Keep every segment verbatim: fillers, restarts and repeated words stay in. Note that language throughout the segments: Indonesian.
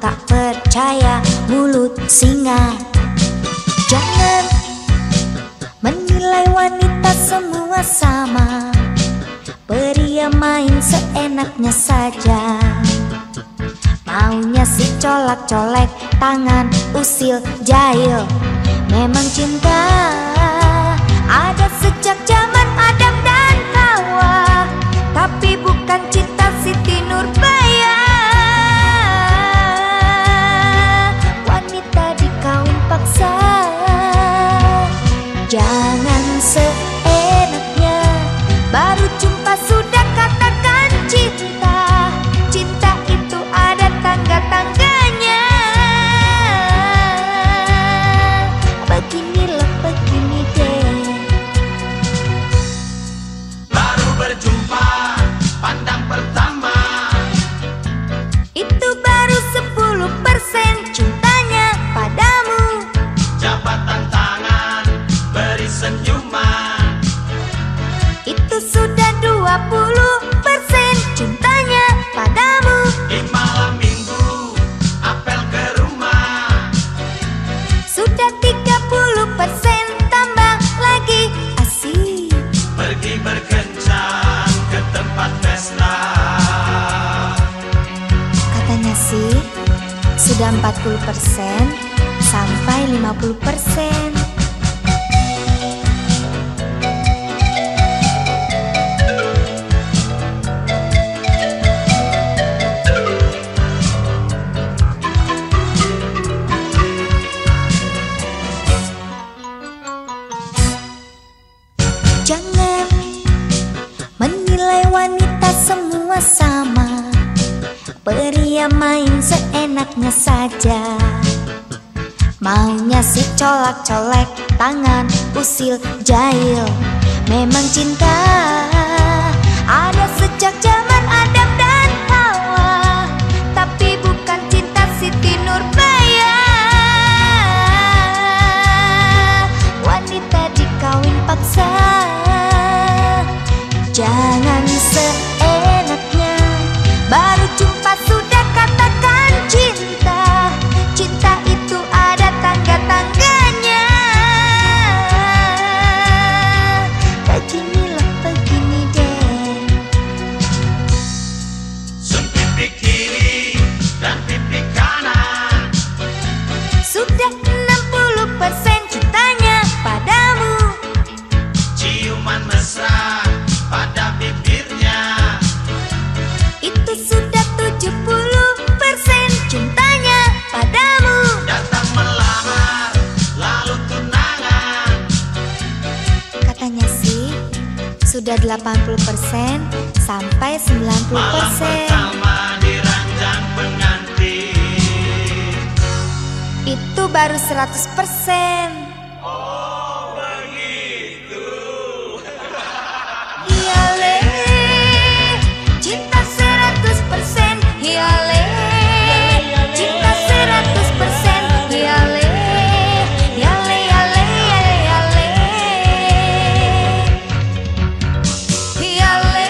tak percaya mulut singa. Jangan menilai wanita semua sama, pria main seenaknya saja. Maunya si colak-colek tangan, usil jahil. Memang cinta ada sejak zaman Adam dan Hawa, tapi bukan cinta Siti Nurbaya. Wanita dikawin paksa. Jangan seenaknya baru jumpa sudah katakan cinta. Cinta itu ada tangga-tangganya. Beginilah begini deh. Baru berjumpa pandang pertama, Itu baru sepuluh persen cintanya padamu. jabatan tangan beri senyuman, Itu sudah dua puluh persen cintanya padamu. di malam minggu apel ke rumah, Sudah tiga puluh persen tambah lagi asik. pergi berkencan ke tempat pesta. Katanya sih sudah empat puluh persen sampai lima puluh persen. Jangan menilai wanita semua sama, pria main seenaknya saja. Maunya si colak-colek tangan, usil jahil. Memang cinta ada sejak zaman Adam dan Hawa, tapi bukan cinta Siti Nurbaya. Wanita dikawin paksa. Jangan seenaknya baru jumpa sudah katakan cinta. Cinta itu ada tangga-tangganya. Beginilah begini deh. Sun pipi kiri dan pipi kanan, Sudah enam puluh persen cintanya padamu. ciuman mesra pada bibirnya, Itu sudah tujuh puluh persen cintanya padamu. datang melamar lalu tunangan, Katanya sih sudah delapan puluh persen sampai sembilan puluh malam persen. pertama di ranjang pengantin. Itu baru seratus persen. Oh begitu. Hiyale, cinta seratus persen. Hiyale, cinta seratus persen. Hiyale, yale, yale, yale, yale. Hiyale,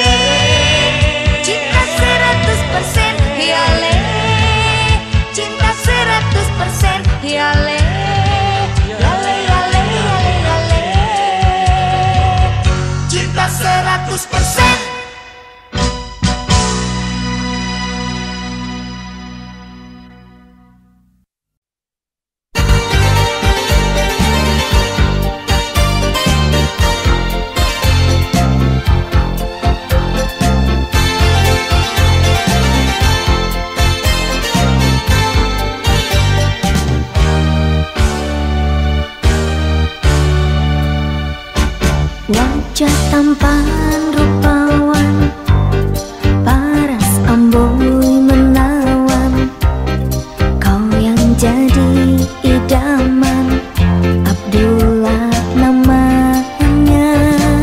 cinta seratus persen. Hiyale, cinta seratus persen. Hiyale, yale, yale, yale, yale. Cinta seratus persen. Wajah tampan rupawan, paras amboi menawan. Kau yang jadi idaman, Abdullah namanya.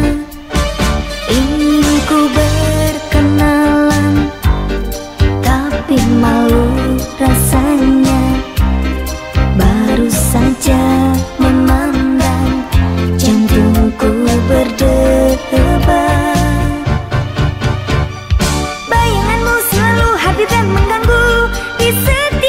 Ingin ku berkenalan, tapi malu rasanya. Baru saja memandang, jantungku berdebar. Bayanganmu selalu hadir dan mengganggu di setiap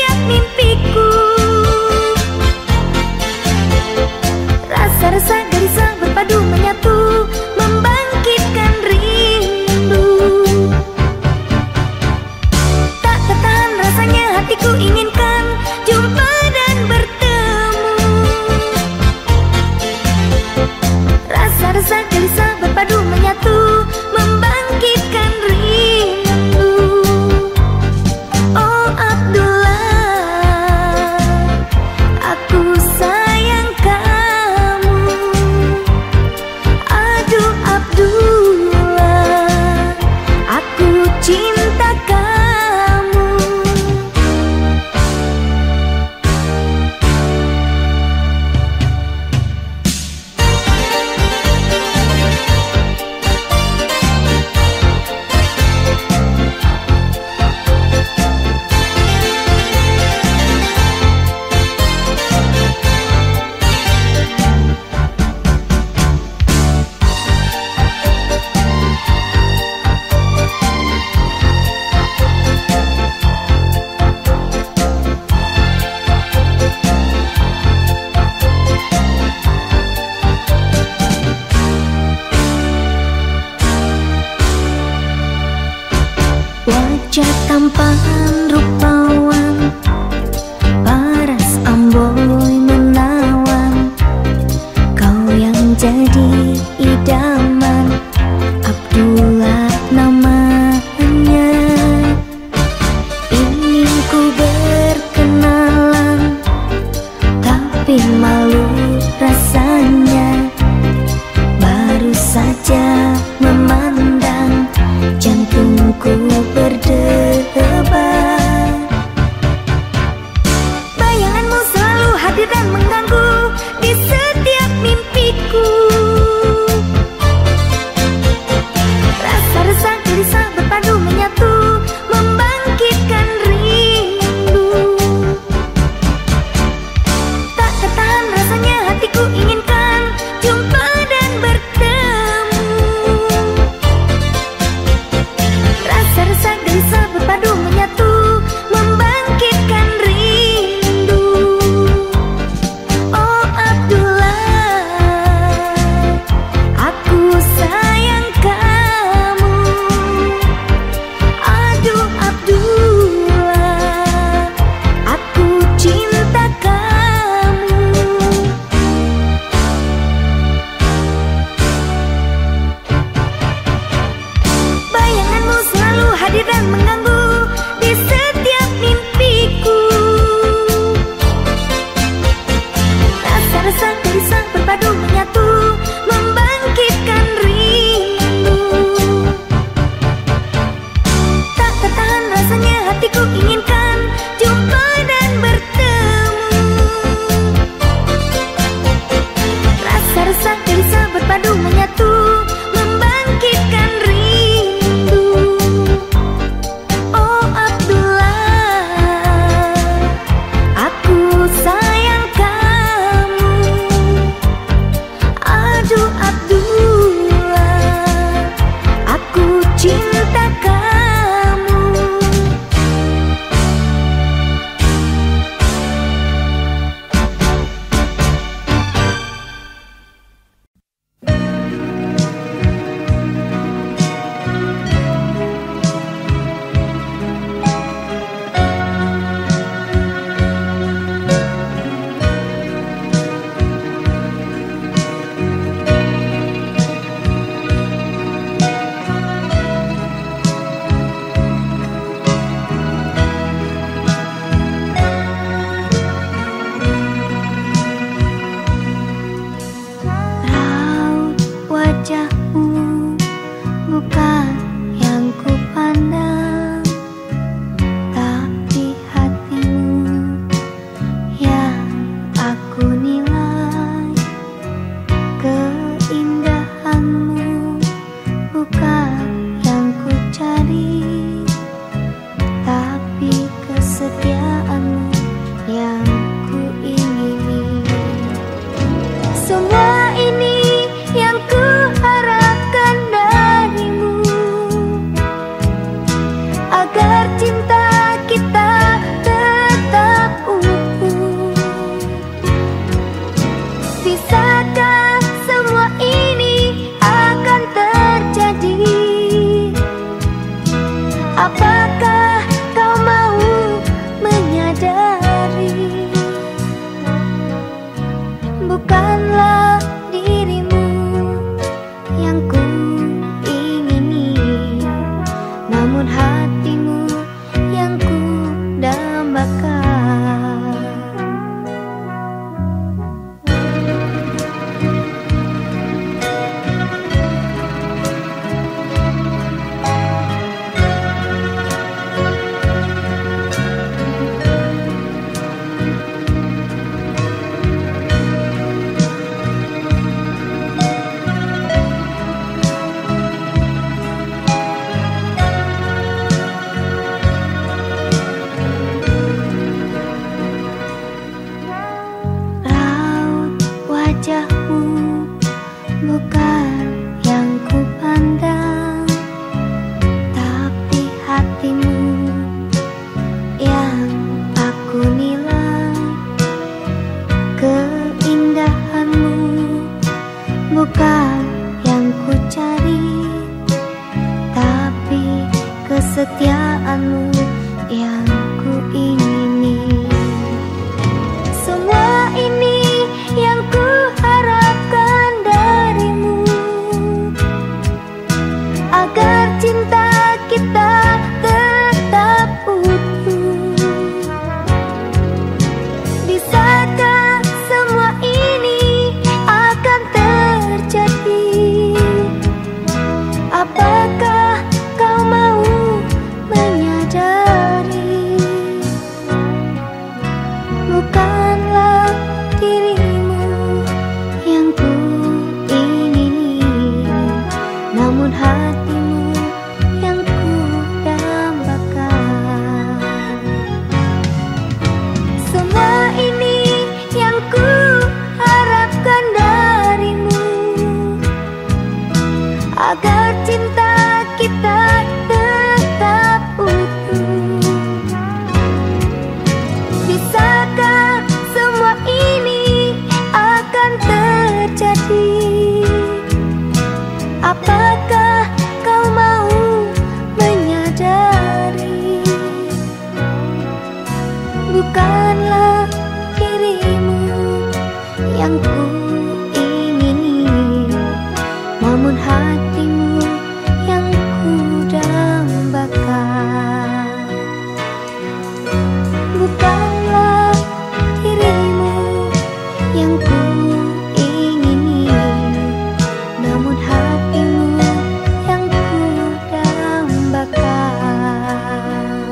Apakah kau mau menyadari, bukanlah dirimu yang ku ingini, namun hatimu yang ku dambakan. Bukanlah dirimu yang ku ingini, namun hatimu yang ku dambakan.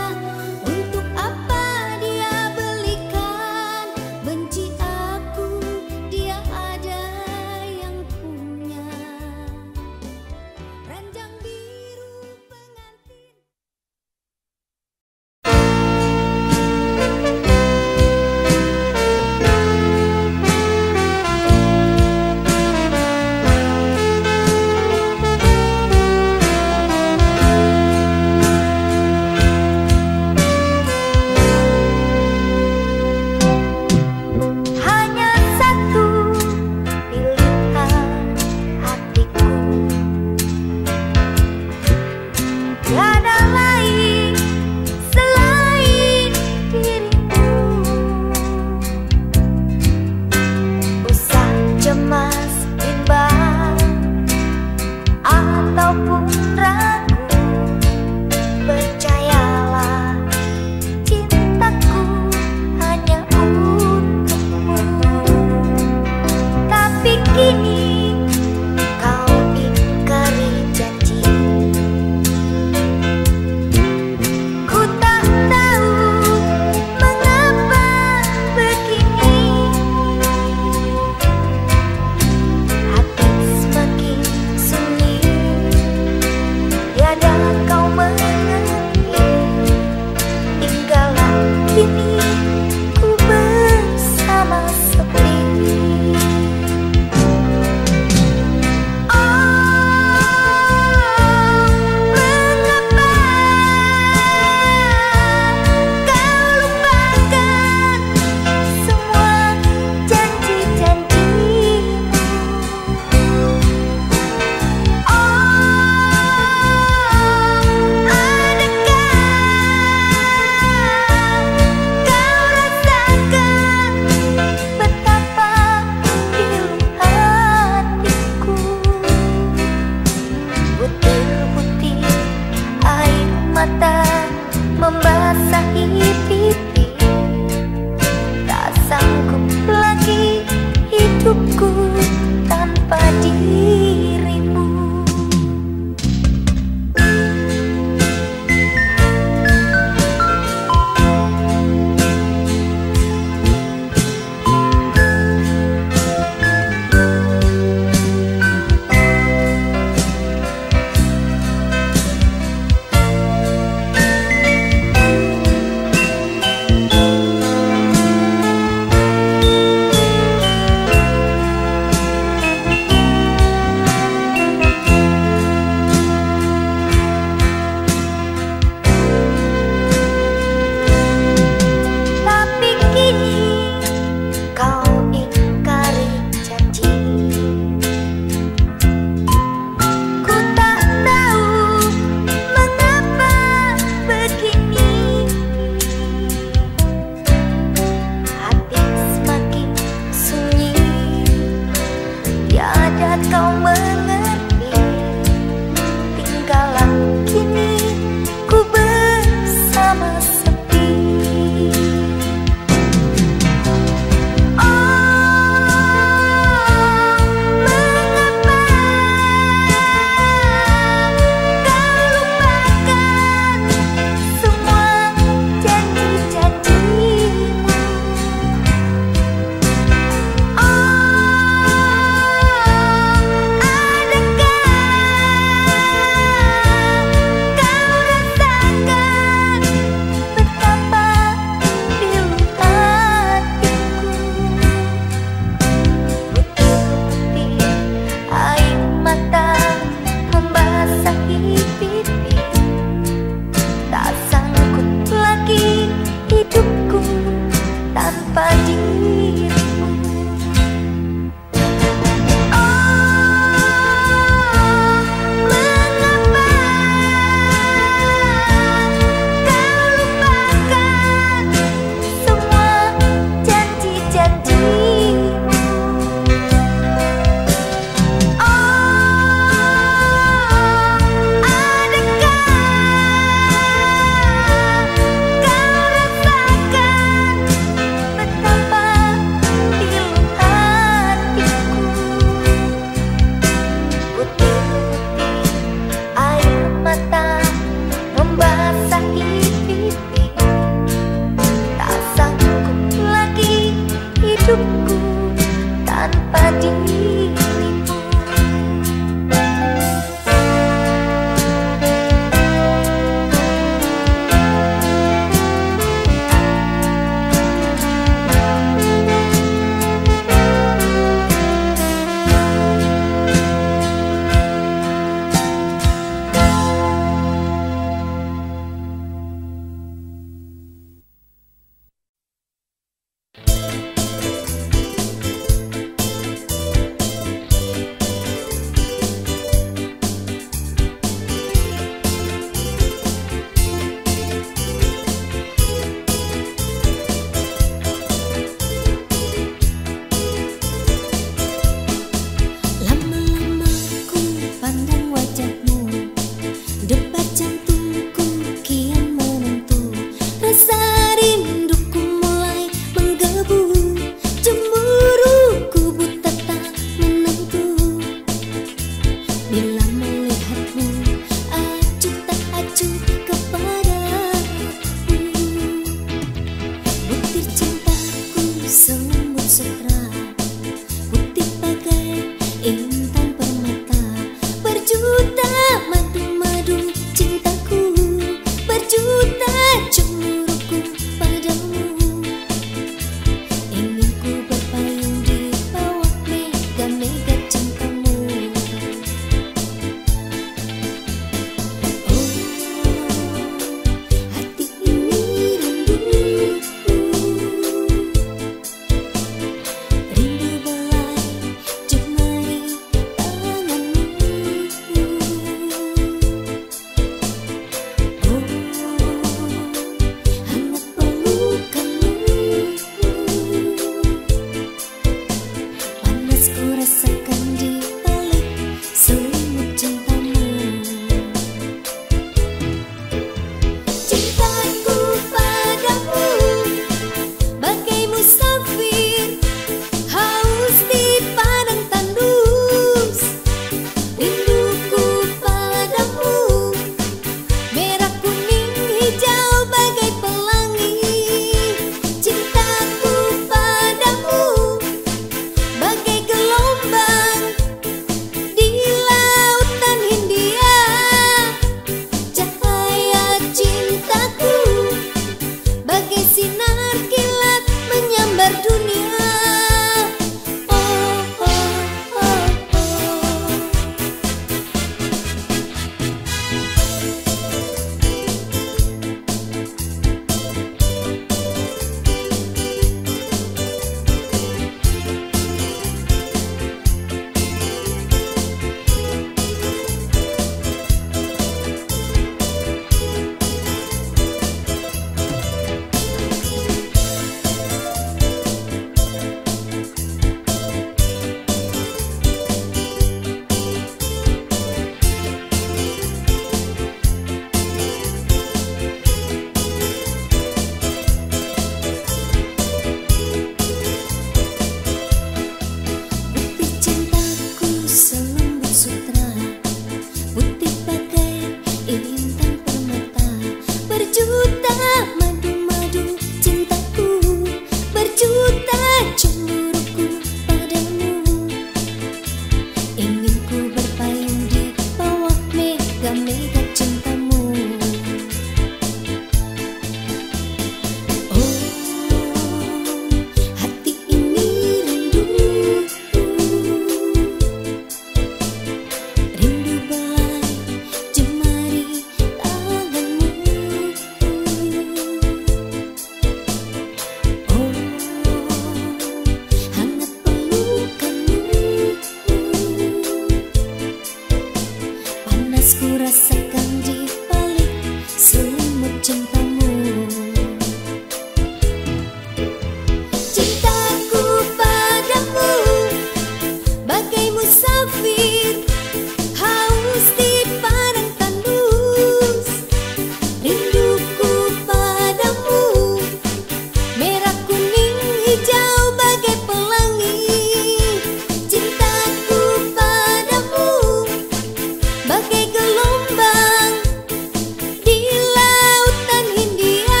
hijau bagai pelangi. Cintaku padamu bagai gelombang di lautan Hindia.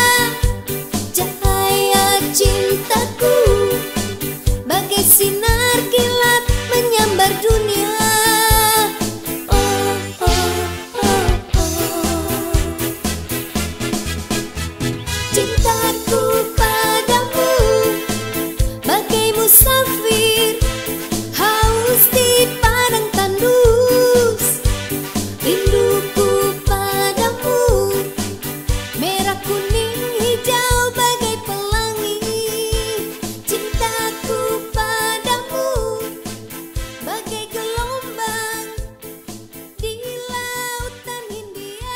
Cahaya cintaku bagai sinar kilat menyambar dunia. Oh, oh, oh, oh. Cintaku padamu bagai musafir haus di padang tandus. Rinduku padamu merah kuning hijau bagai pelangi. Cintaku padamu bagai gelombang di lautan Hindia.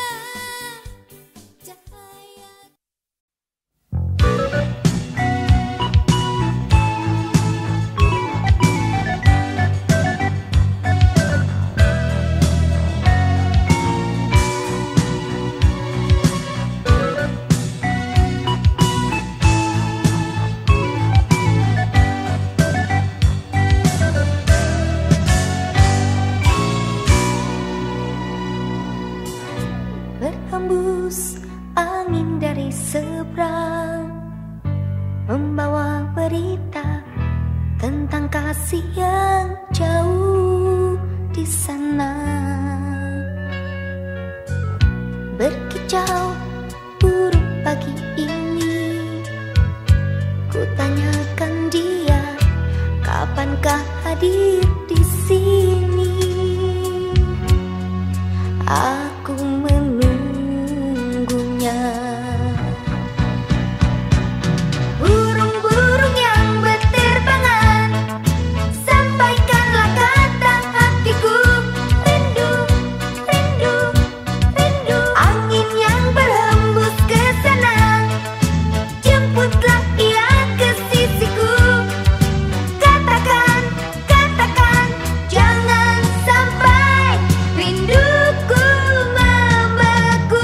Cahaya berhembus angin dari seberang, membawa berita tentang kasih yang jauh di sana. Berkicau burung pagi ini, ku tanyakan dia, kapankah hadir di sini? Aku menunggunya. Burung-burung yang berterbangan, sampaikanlah kata hatiku. Rindu, rindu, rindu. Angin yang berhembus ke sana, jemputlah ia ke sisiku. Katakan, katakan, jangan sampai rinduku membeku.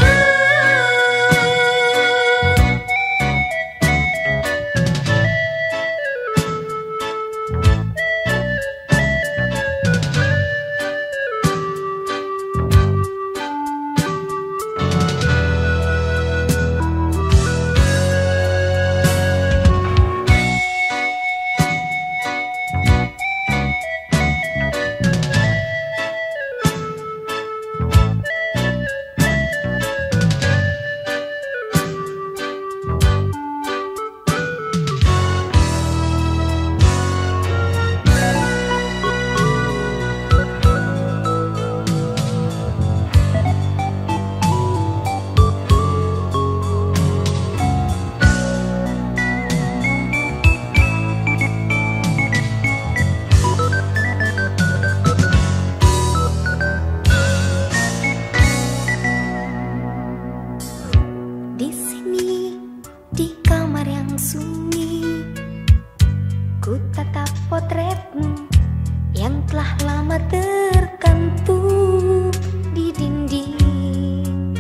Di sini, di kamar yang sunyi, ku tatap potretmu yang telah lama tergantung di dinding.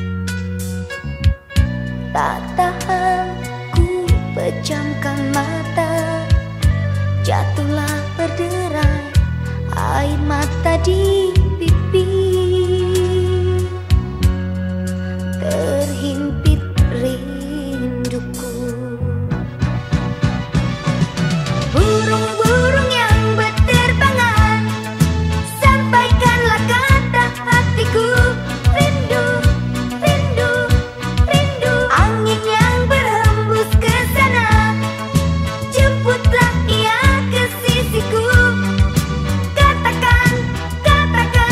Tak tahan ku pejamkan mata, jatuhlah berderai air mata di pipi. Terhimpit rinduku. Burung-burung yang berterbangan, sampaikanlah kata hatiku. Rindu, rindu, rindu. Angin yang berhembus ke sana, jemputlah ia ke sisiku. Katakan, katakan,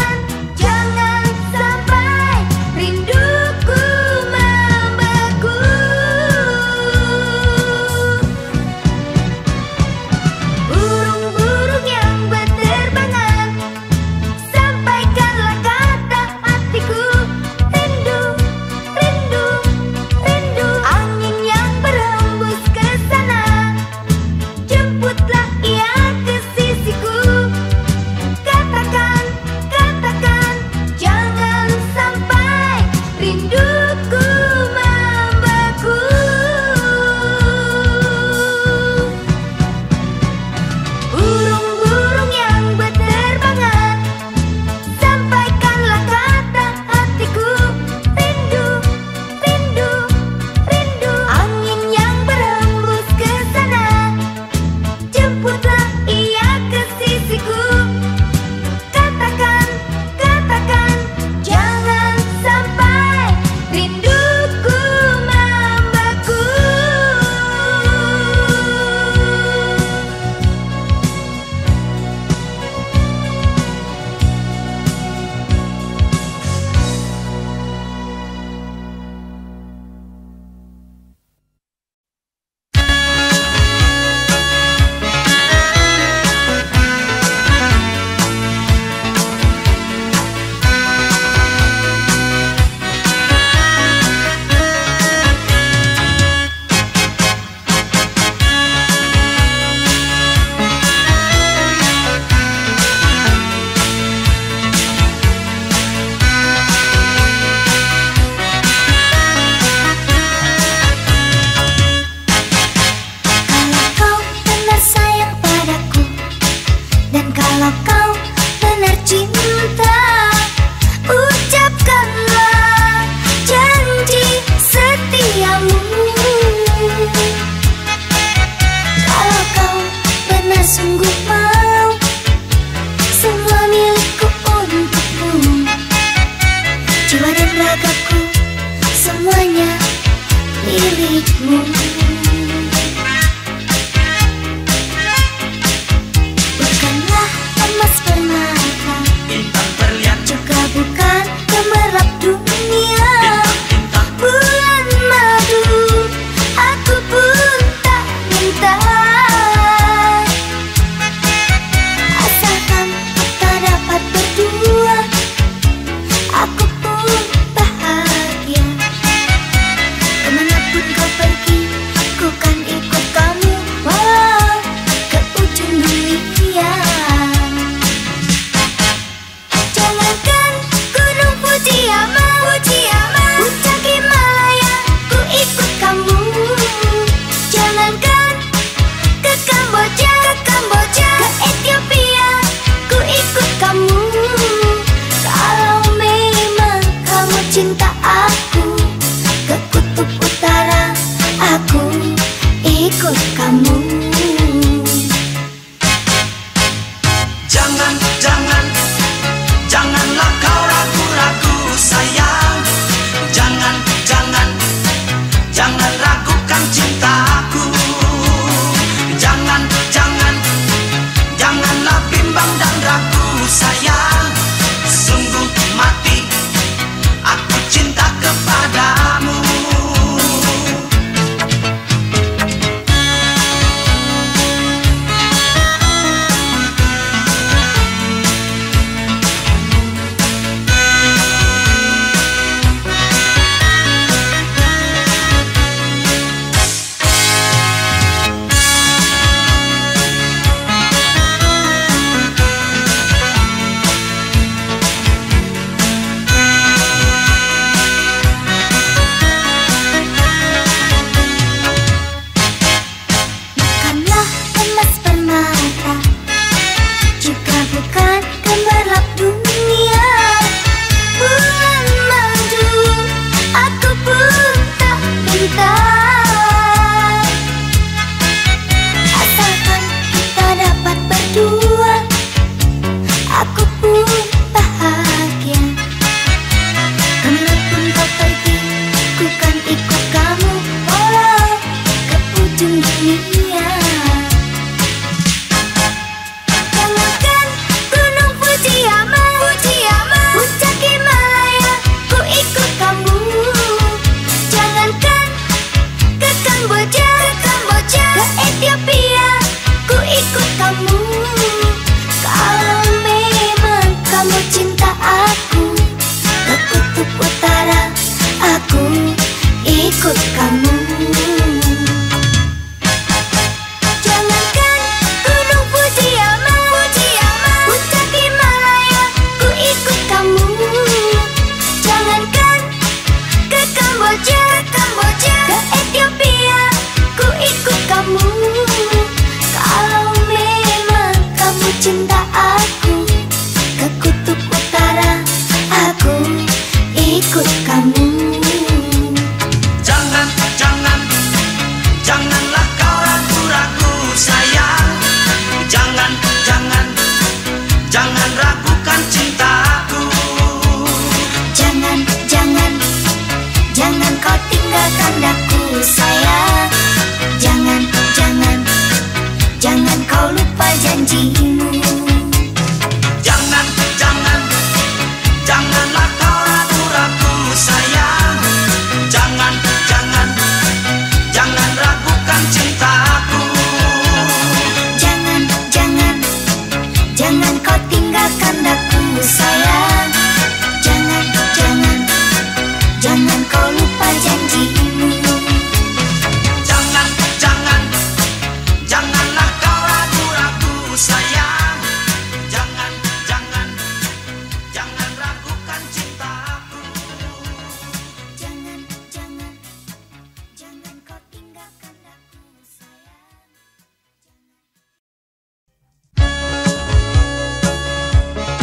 janjimu. Jangan, jangan, janganlah kau ragu-ragu sayang. Jangan, jangan, jangan ragukan cintaku. Jangan, jangan, jangan kau tinggalkan aku sayang. Jangan, jangan, jangan kau lupa janjimu. Jangan, jangan, janganlah kau ragu-ragu sayang. Jangan, jangan, jangan ragukan cintaku. Jangan, jangan, jangan kau tinggalkan aku sayang.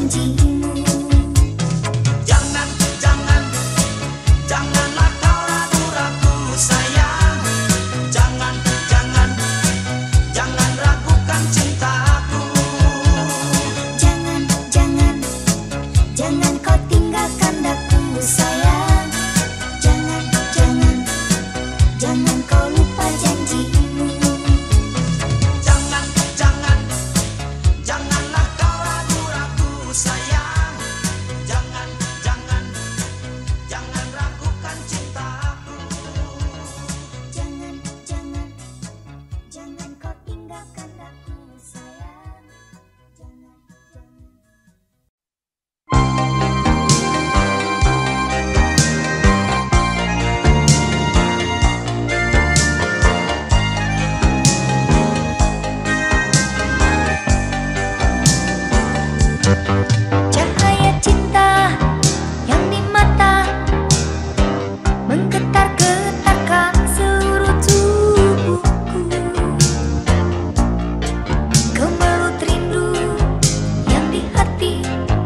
janjimu. Jangan, jangan, janganlah kau ragu-ragu sayang. Jangan, jangan, jangan ragukan cintaku. Jangan, jangan, jangan kau tinggalkan daku sayang. Jangan, jangan, jangan kau lupa janjimu. Jangan, jangan, janganlah kau ragu-ragu sayang. Jangan, jangan, jangan ragukan cintaku. Jangan, jangan, jangan kau tinggalkan daku sayang. Jangan, jangan. Cahaya cinta yang di mata menggetar-getarkan seluruh tubuhku. Gemerut rindu yang di hati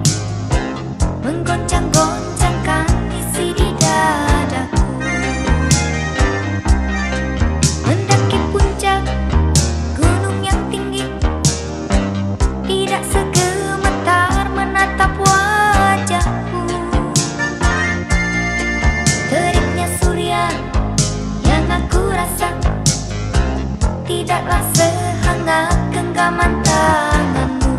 menggoncang-goncangkan isi di dadaku. Mendaki puncak gunung yang tinggi, tidak segemetar menatap wajahmu. Teriknya surya yang aku rasa tidaklah sehangat genggaman tanganmu.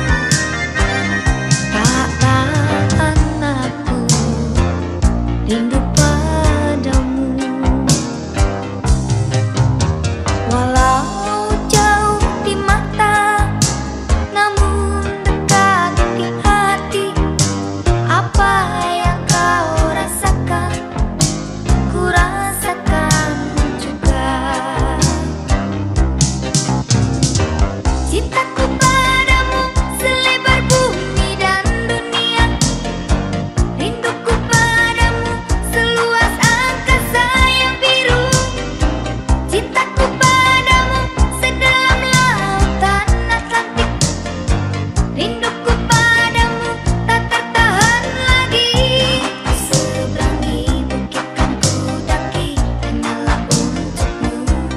Tak tahan aku rindu padamu. Walau jauh di mata, namun dekat di hati. Apa yang kau rasakan, ku rasakan juga. Cintaku padamu selebar bumi dan dunia. Rinduku padamu seluas angkasa yang biru. Cintaku padamu sedalam lautan Atlantik. Rinduku padamu tak tertahan lagi. Seberangi bukit kan ku daki hanyalah untukmu.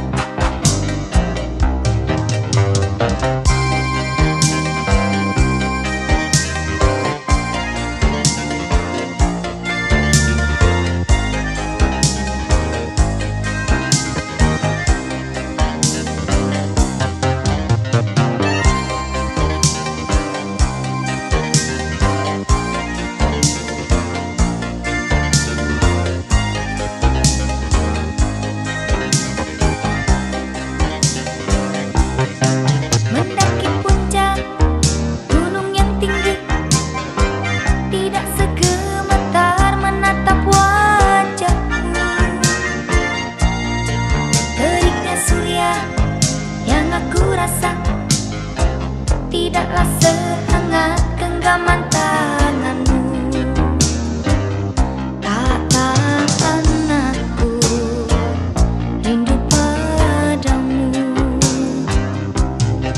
Mendaki puncak gunung yang tinggi, tidak segemetar menatap wajahmu. Teriknya surya yang aku rasa tidaklah sehangat genggaman tanganmu. Tak tahan aku rindu padamu.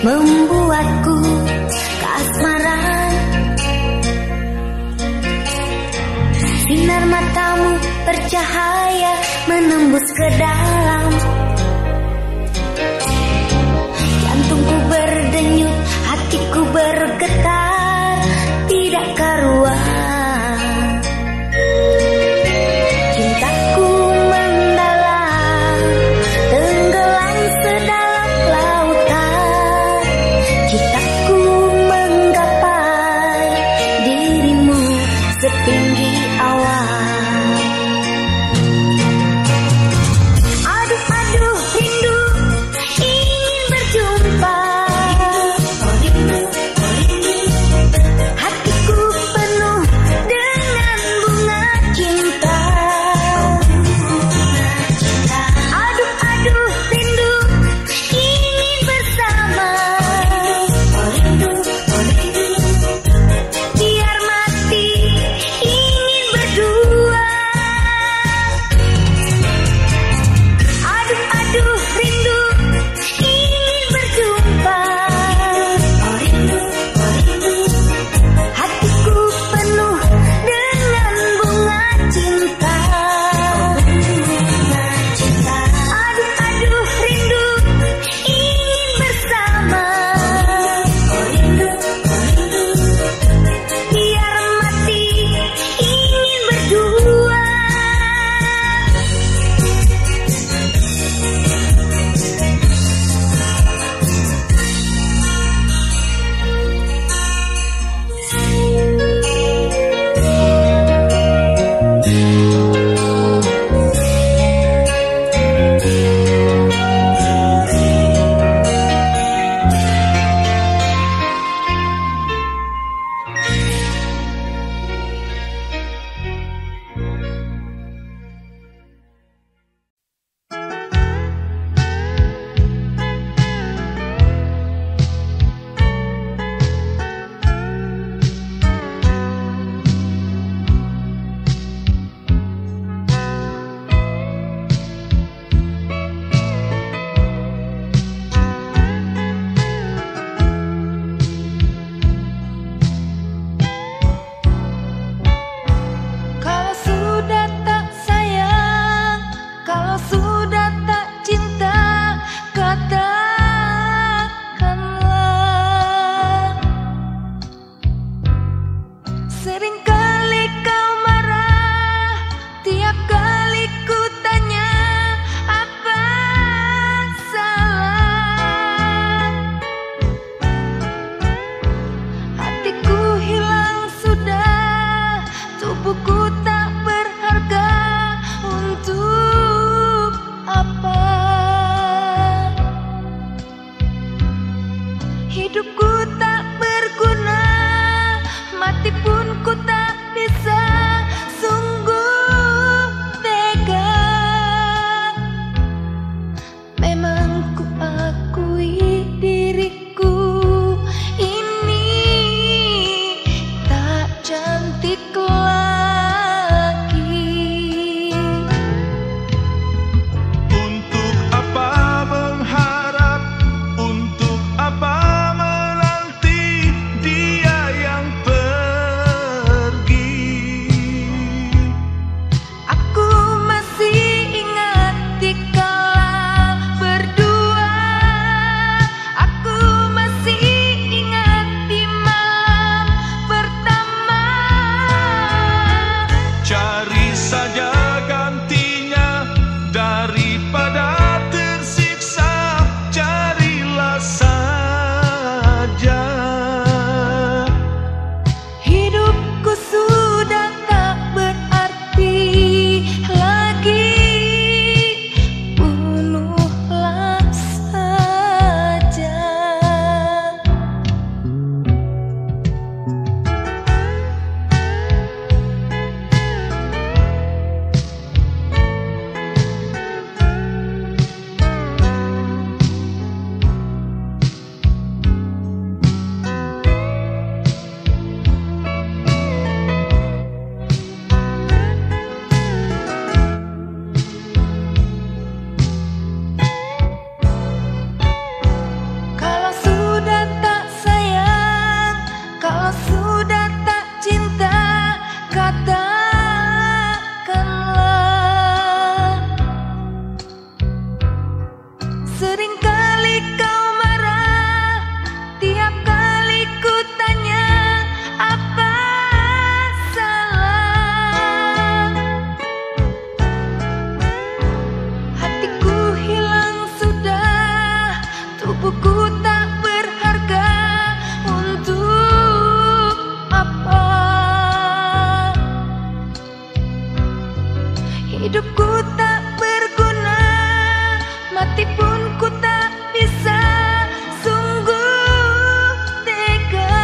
membuatku kasmaran. Sinar matamu bercahaya menembus ke dalam. Jantungku berdenyut, hatiku bergetar, tidak karuan. Cintaku mendalam, tenggelam sedalam lautan. Citaku menggapai dirimu setinggi awan. Aduh-aduh rindu, ingin berjumpa. Hatiku penuh dengan bunga cinta. Aduh-aduh rindu, ingin bersama. Biar mati, ingin berdua. Aduh-aduh rindu, ingin berjumpa. Hatiku penuh dengan bunga cinta. Aduh-aduh rindu, ingin bersama. Biar mati, ingin berdua. Kalau sudah tak sayang, kalau sudah tak cinta, katakanlah. Seringkali kau marah, tiap kali ku tanya apa salah. Hatiku hilang sudah, tubuhku tak berharga. Untuk apa? Hidupku tak berguna, mati pun ku tak bisa. Sungguh tega, memang ku akui diriku ini tak cantik lagi. Untuk apa mengharap, untuk apa menanti dia yang Hidupku tak berharga, untuk apa? Hidupku tak berguna, mati pun ku tak bisa. Sungguh tega,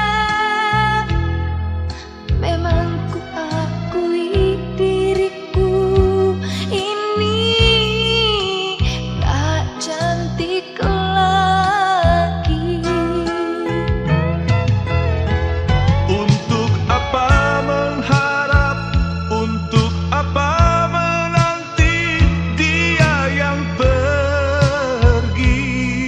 memang ku akui diriku ini tak cantik lagi. Untuk apa mengharap, untuk apa menanti dia yang pergi.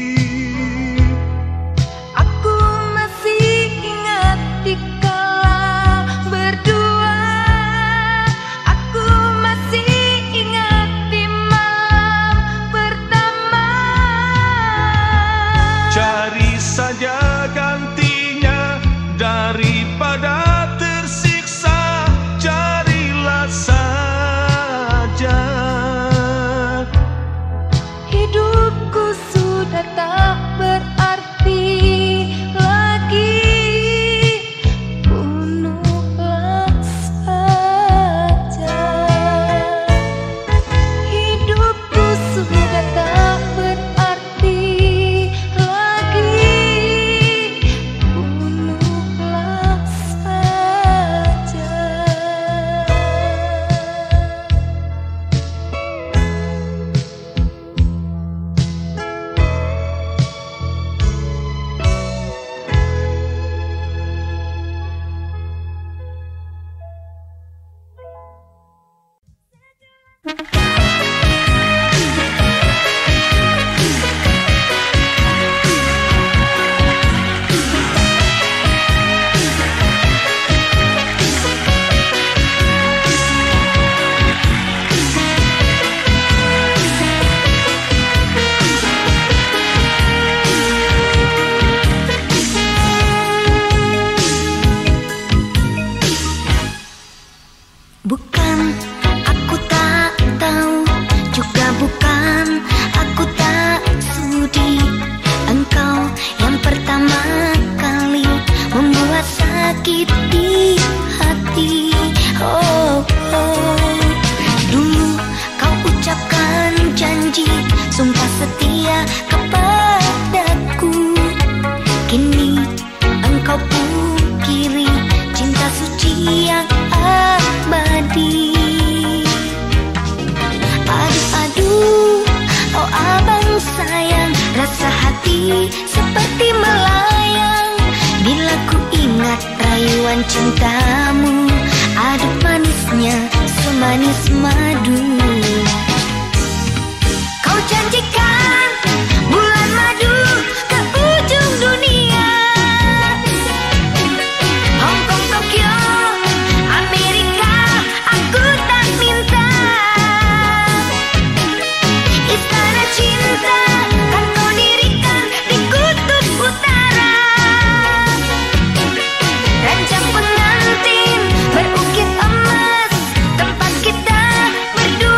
Aku masih ingat dikala berdua, aku masih ingat di malam pertama. Cari saja gantinya, daripada tersiksa, carilah saja. Hidupku sudah tak berarti lagi, bunuhlah saja. Hidupku sudah tak berarti lagi, bunuhlah saja. Bukan aku tak tahu, juga bukan aku tak sudi. Engkau yang pertama kali membuat sakit di hati. Oh, oh. Dulu kau ucapkan janji, sumpah setia kepadaku. Kini engkau pungkiri cinta suci yang abadi. Aduh-aduh, oh abang sayang, rasa hati seperti melayang bila ku ingat rayuan cintamu. Aduh manisnya semanis madu. Kau janjikan bulan madu ke ujung dunia, Hong Kong, Tokyo, Amerika, aku tak minta. Istana cinta kan kau dirikan di kutub utara. Ranjang pengantin berukir emas, tempat kita berdua.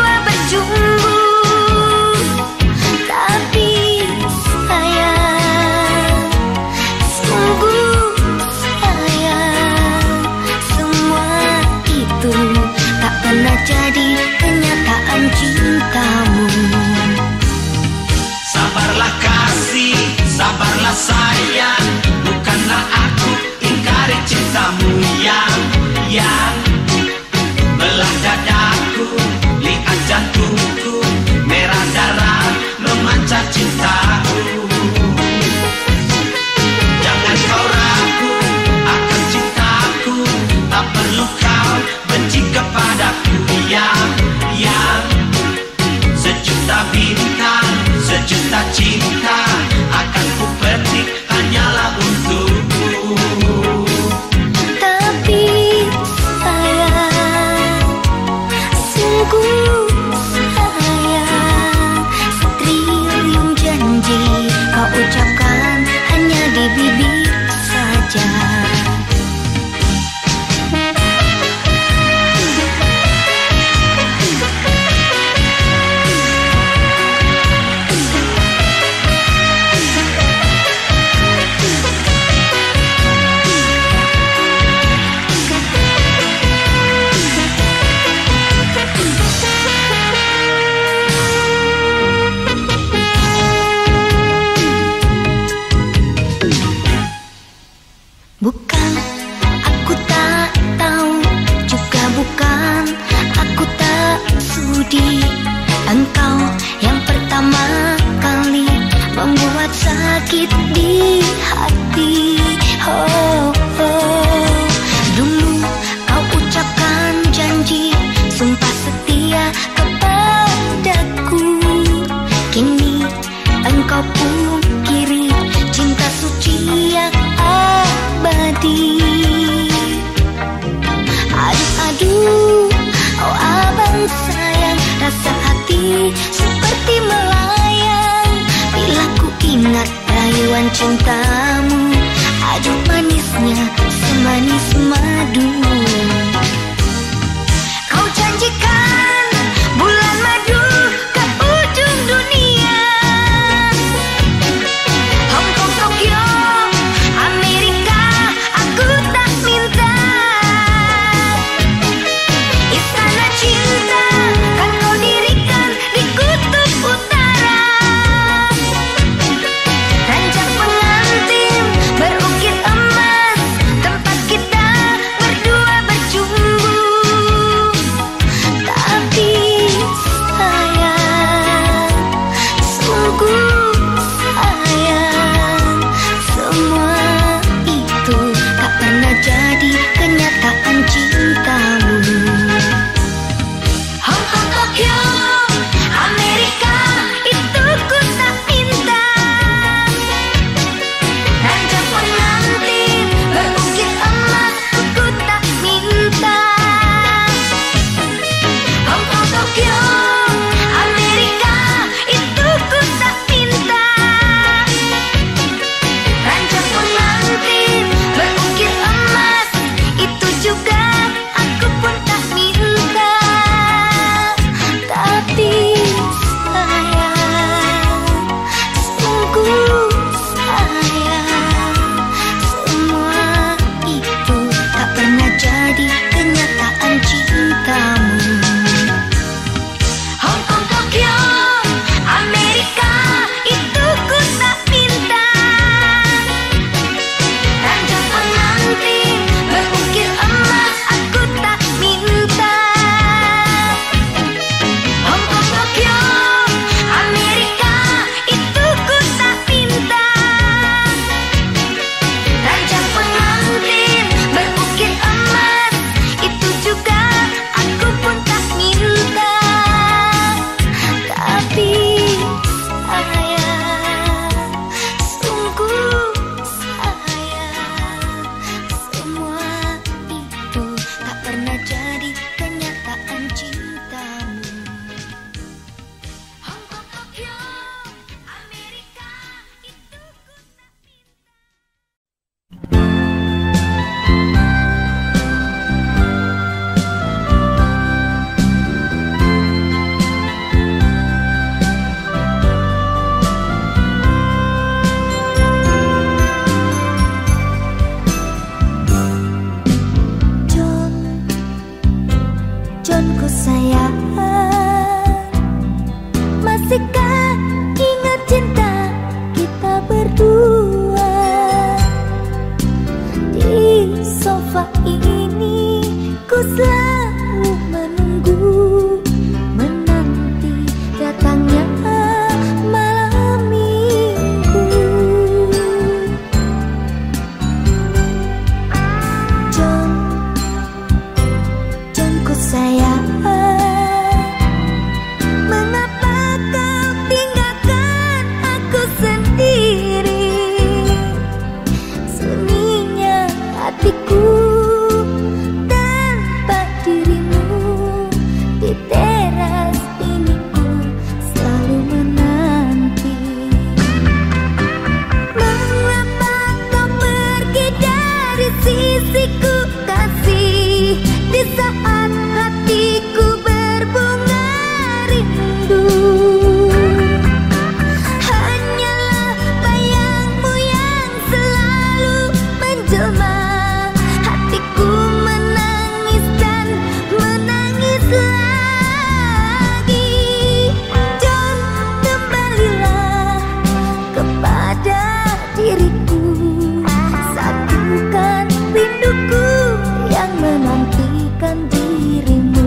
merawat sakit di hati. Oh, oh. Dulu kau ucapkan janji sumpah setia kepadaku. Kini engkau pungkiri cinta suci yang abadi. Aduh-aduh, oh abang sayang, rasa hati seperti melayang bila ku ingat rayuan cintamu. Aduh manisnya semanis madu. Kau janjikan bulan madu ke ujung dunia. Hong Kong, Tokyo, Amerika, aku tak minta. Istana cinta kan kau dirikan di kutub utara. Ranjang pengantin berukir emas, tempat kita berdua bercumbu. Tapi sayang, sungguh sayang, semua itu tak pernah jadi kenyataan cintamu. Hong Kong, Tokyo, Amerika, itu ku tak minta. Ranjang pengantin berukir emas, ku tak minta. Hong Kong, Tokyo, Amerika, itu ku tak minta. Ranjang pengantin berukir emas, itu juga aku pun tak minta. Tapi sayang, sungguh sayang, semua itu tak pernah jadi kenyataan cintamu. Hong Kong, Tokyo, Amerika, itu ku tak minta. Ranjang pengantin berukir emas, aku tak minta. Hong Kong, Tokyo, Amerika, itu ku tak minta. Ranjang pengantin berukir emas, itu juga aku pun tak minta. Tapi sayang, sungguh sayang, semua itu tak pernah jadi kenyataan cintamu. Hong Kong, Tokyo, Amerika, itu ku tak John, John ku sayang, masihkah ingat cinta kita berdua? Di sofa ini ku selalu menunggu, menanti datangnya malam minggu. John, John ku sayang, mengapa kau tinggalkan aku sendiri? Sunyinya hatiku tanpa dirimu. Di teras ini ku selalu menanti. Mengapa kau pergi dari sisiku kasih, di saat hatiku berbunga rindu? Hanyalah bayangmu yang selalu menjelma, hatiku menangis dan menangis lagi. John, kembalilah kepada diriku, satukan rinduku yang menantikan dirimu.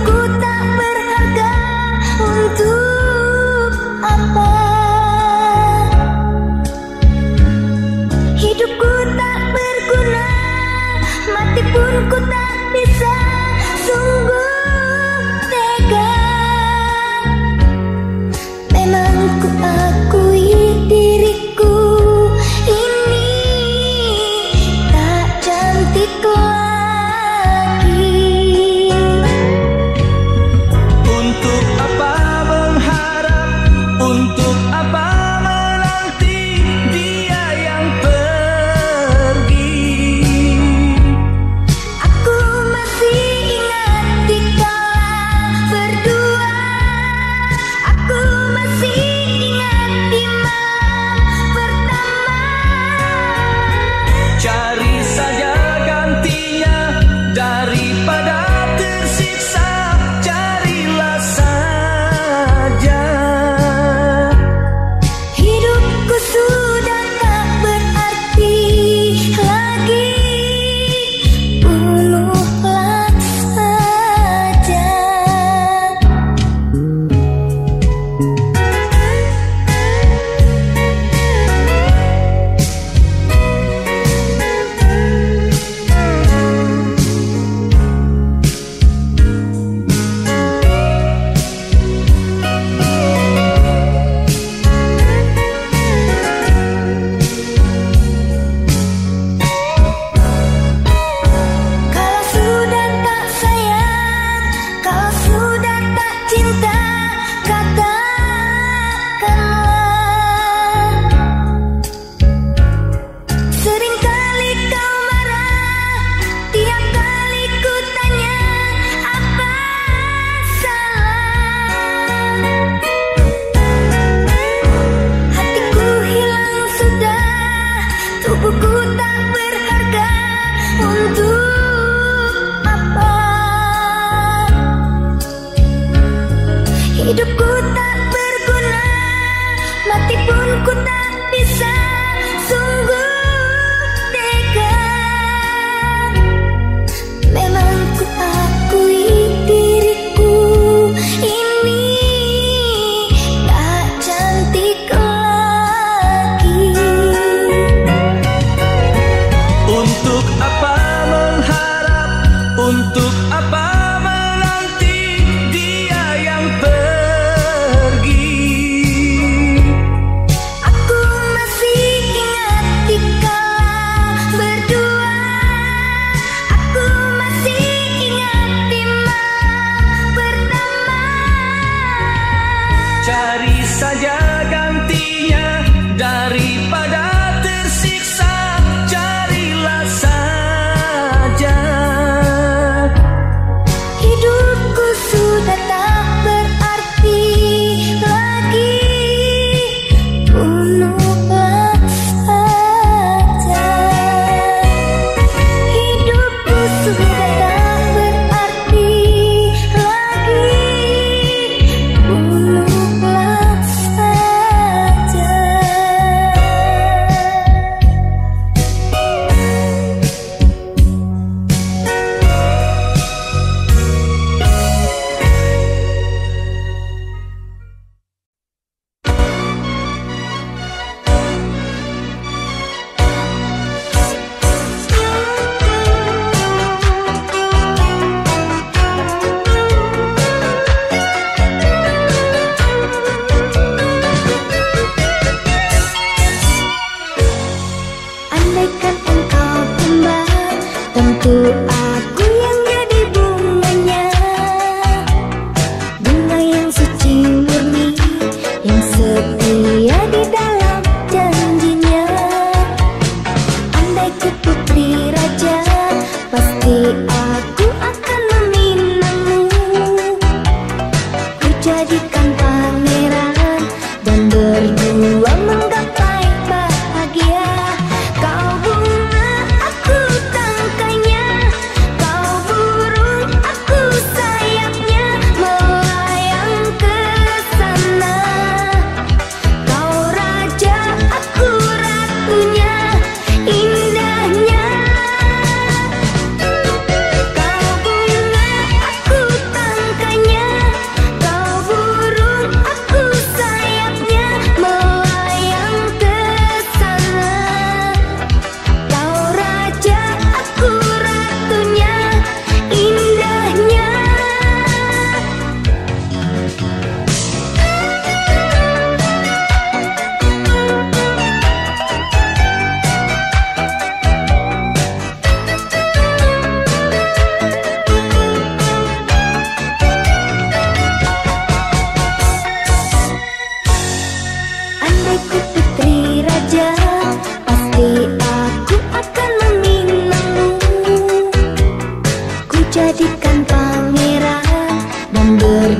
Hidupku tak berharga, untuk apa? Hidupku tak berguna, mati pun ku tak bisa. Sungguh tega, memang ku akui diriku ini tak cantik lagi. Untuk apa mengharap, untuk apa menanti dia yang pergi. Aku masih ingat di kala berdua, aku masih ingat di malam pertama. Cari saja gantinya, daripada tersiksa, carilah saja. Hidupku sudah tak berarti lagi, bunuhlah saja. Kalau sudah tak sayang, kalau sudah tak cinta, katakanlah. Seringkali kau marah, tiap kali ku tanya apa salah. Hatiku hilang sudah, tubuhku tak berharga, untuk apa? Hidupku tak berguna, mati pun ku tak bisa. Sungguh tega, memang ku akui diriku ini tak cantik lagi. Untuk apa mengharap, untuk apa menanti dia yang pergi.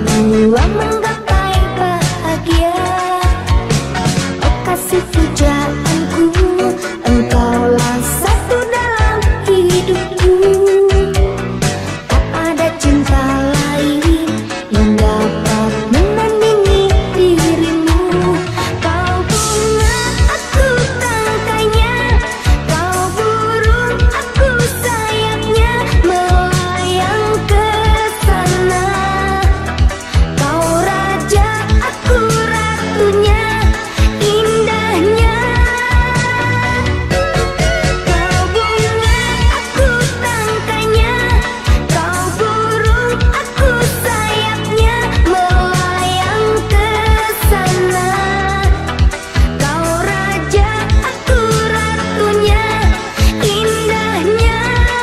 berdua menggapai bahagia. Oh kasih pujaanku, engkaulah satu dalam hidupku. Tak ada cinta lain yang dapat menandingi dirimu. Kau bunga, aku tangkainya. Kau burung, aku sayapnya, melayang ke sana. Kau raja, aku ratunya, indahnya. Kau bunga, aku tangkainya. Kau burung, aku sayapnya, melayang ke sana. Kau raja, aku ratunya, indahnya.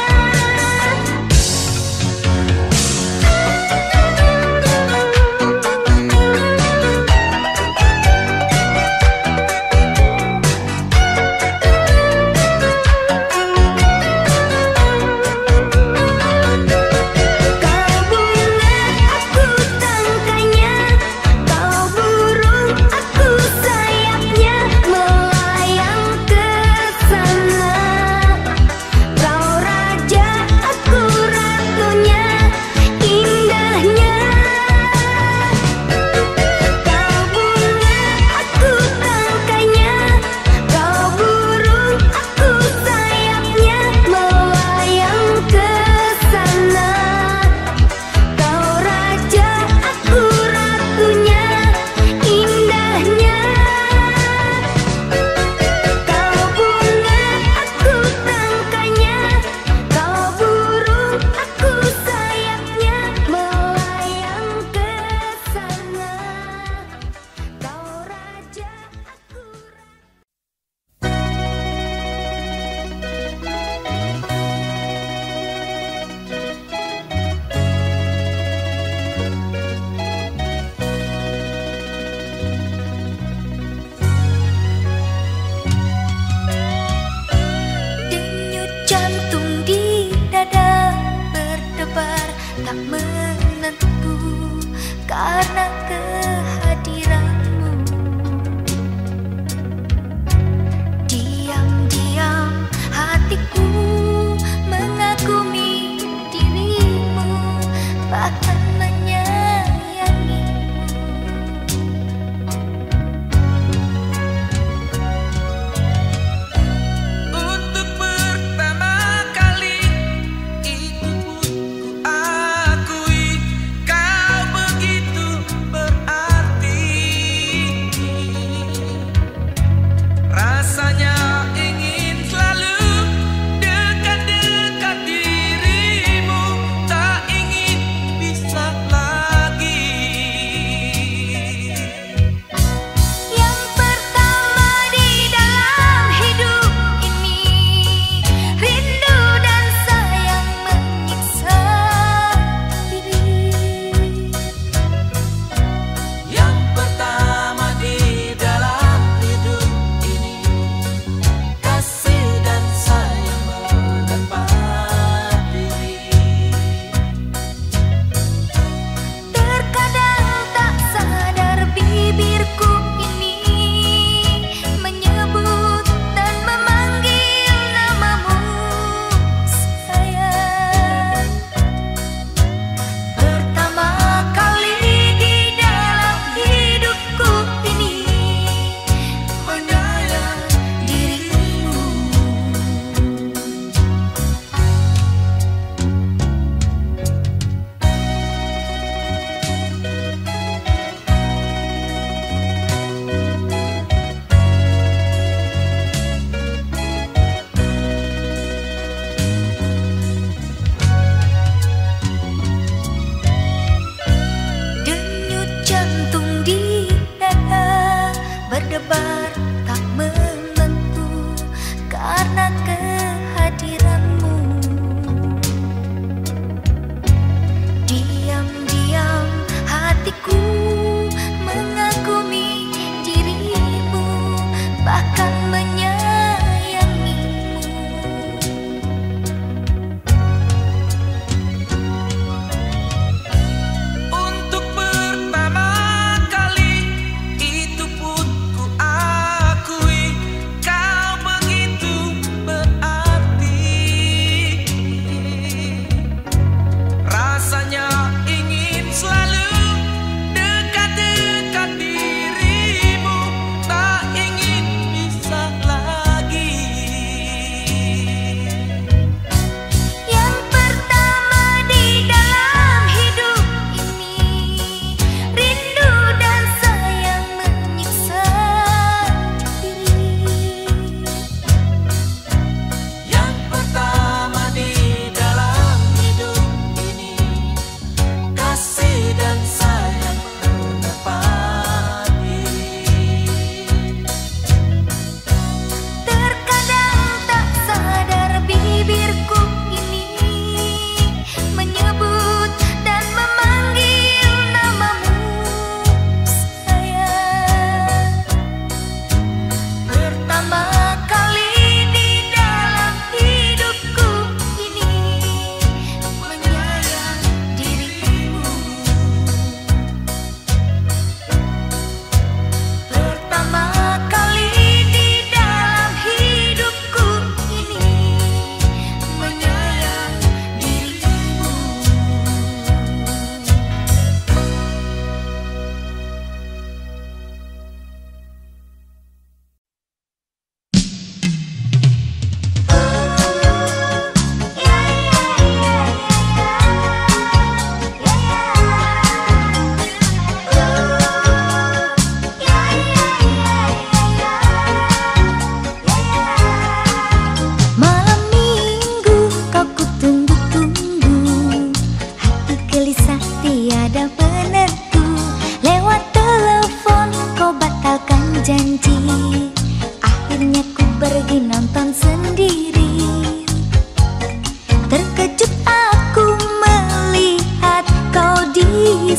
Kau bunga, aku tangkainya. Kau burung, aku sayapnya, melayang ke sana. Kau raja, aku ratunya, indahnya. Kau bunga, aku tangkainya. Kau burung, aku sayapnya, melayang ke sana. Kau raja, aku ratunya, indahnya. Kau bunga, aku tangkainya. Kau burung, aku sayapnya, melayang ke sana. Kau raja, aku Denyut jantung di dada berdebar tak menentu karena kehadiranmu. Diam-diam hatiku mengagumi dirimu, bahkan menyayangimu. Untuk pertama kali itu pun ku akui kau begitu ber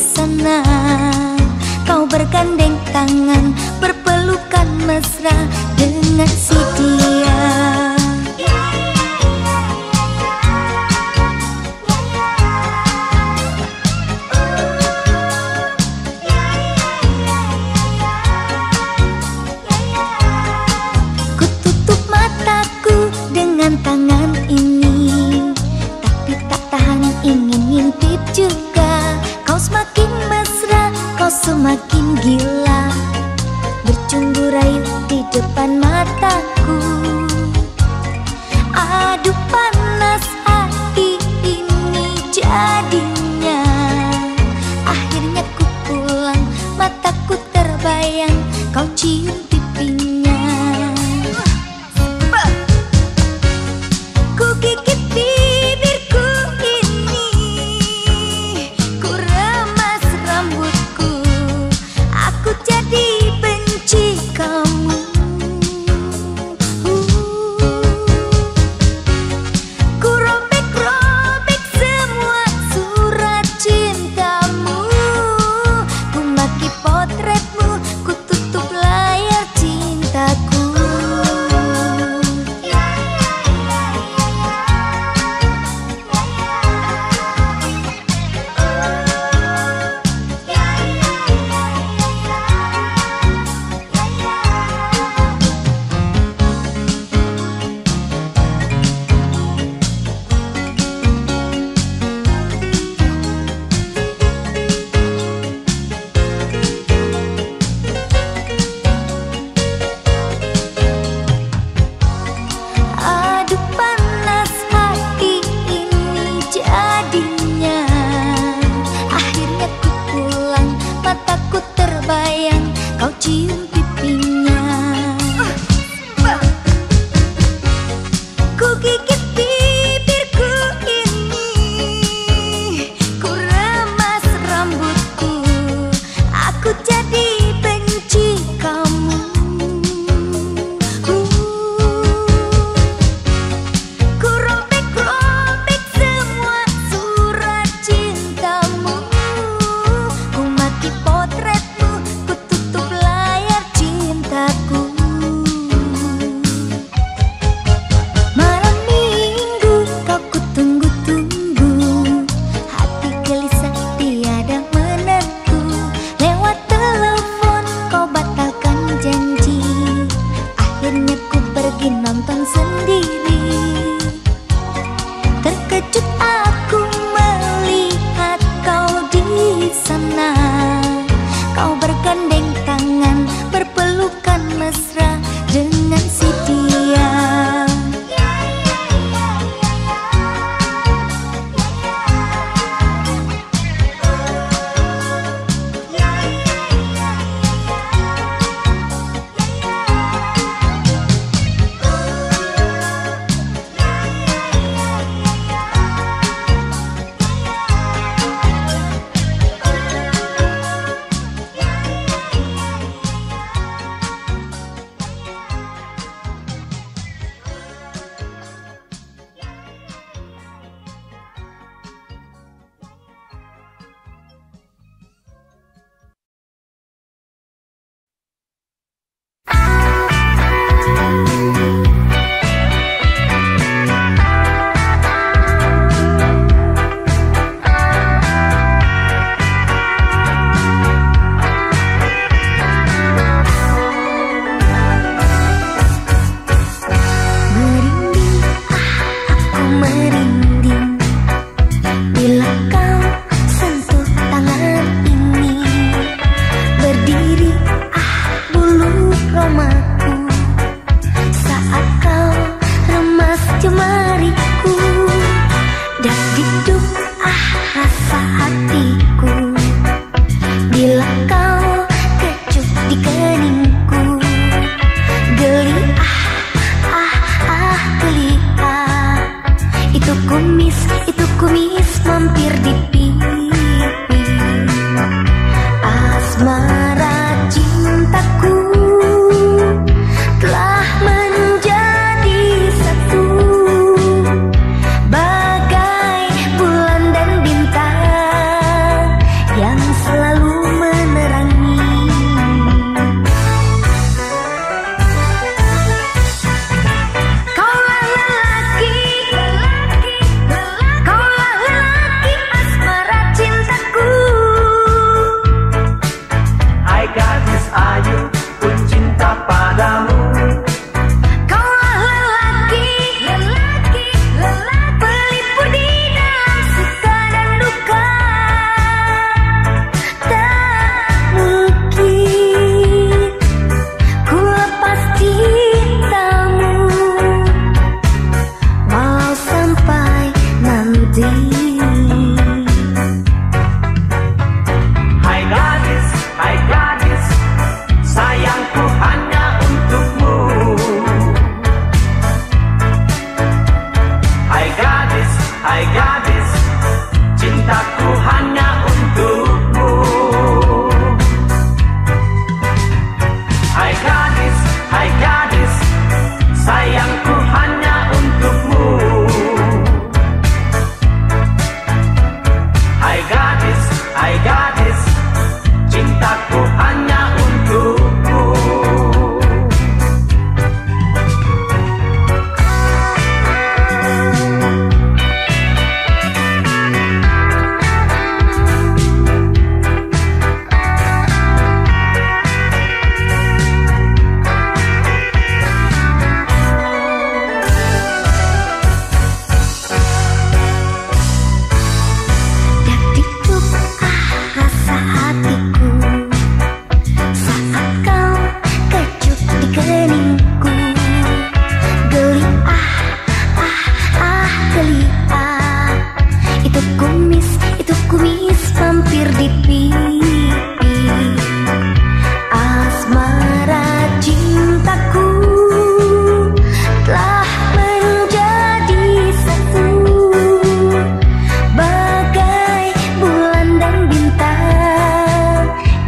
sana. Kau bergandeng tangan, berpelukan mesra dengan si dia. Ku tutup mataku dengan tangan ini, tapi tak tahan ingin ngintip juga. Kau semakin mesra, kau semakin gila, bercumbu rayu di depan mataku. Aduh panas hati ini jadinya. Akhirnya ku pulang, mataku terbayang kau cium pipinya. Ku gigit bibirku ini, ku remas rambutku, aku jadi benci kamu. Ku robek-robek semua surat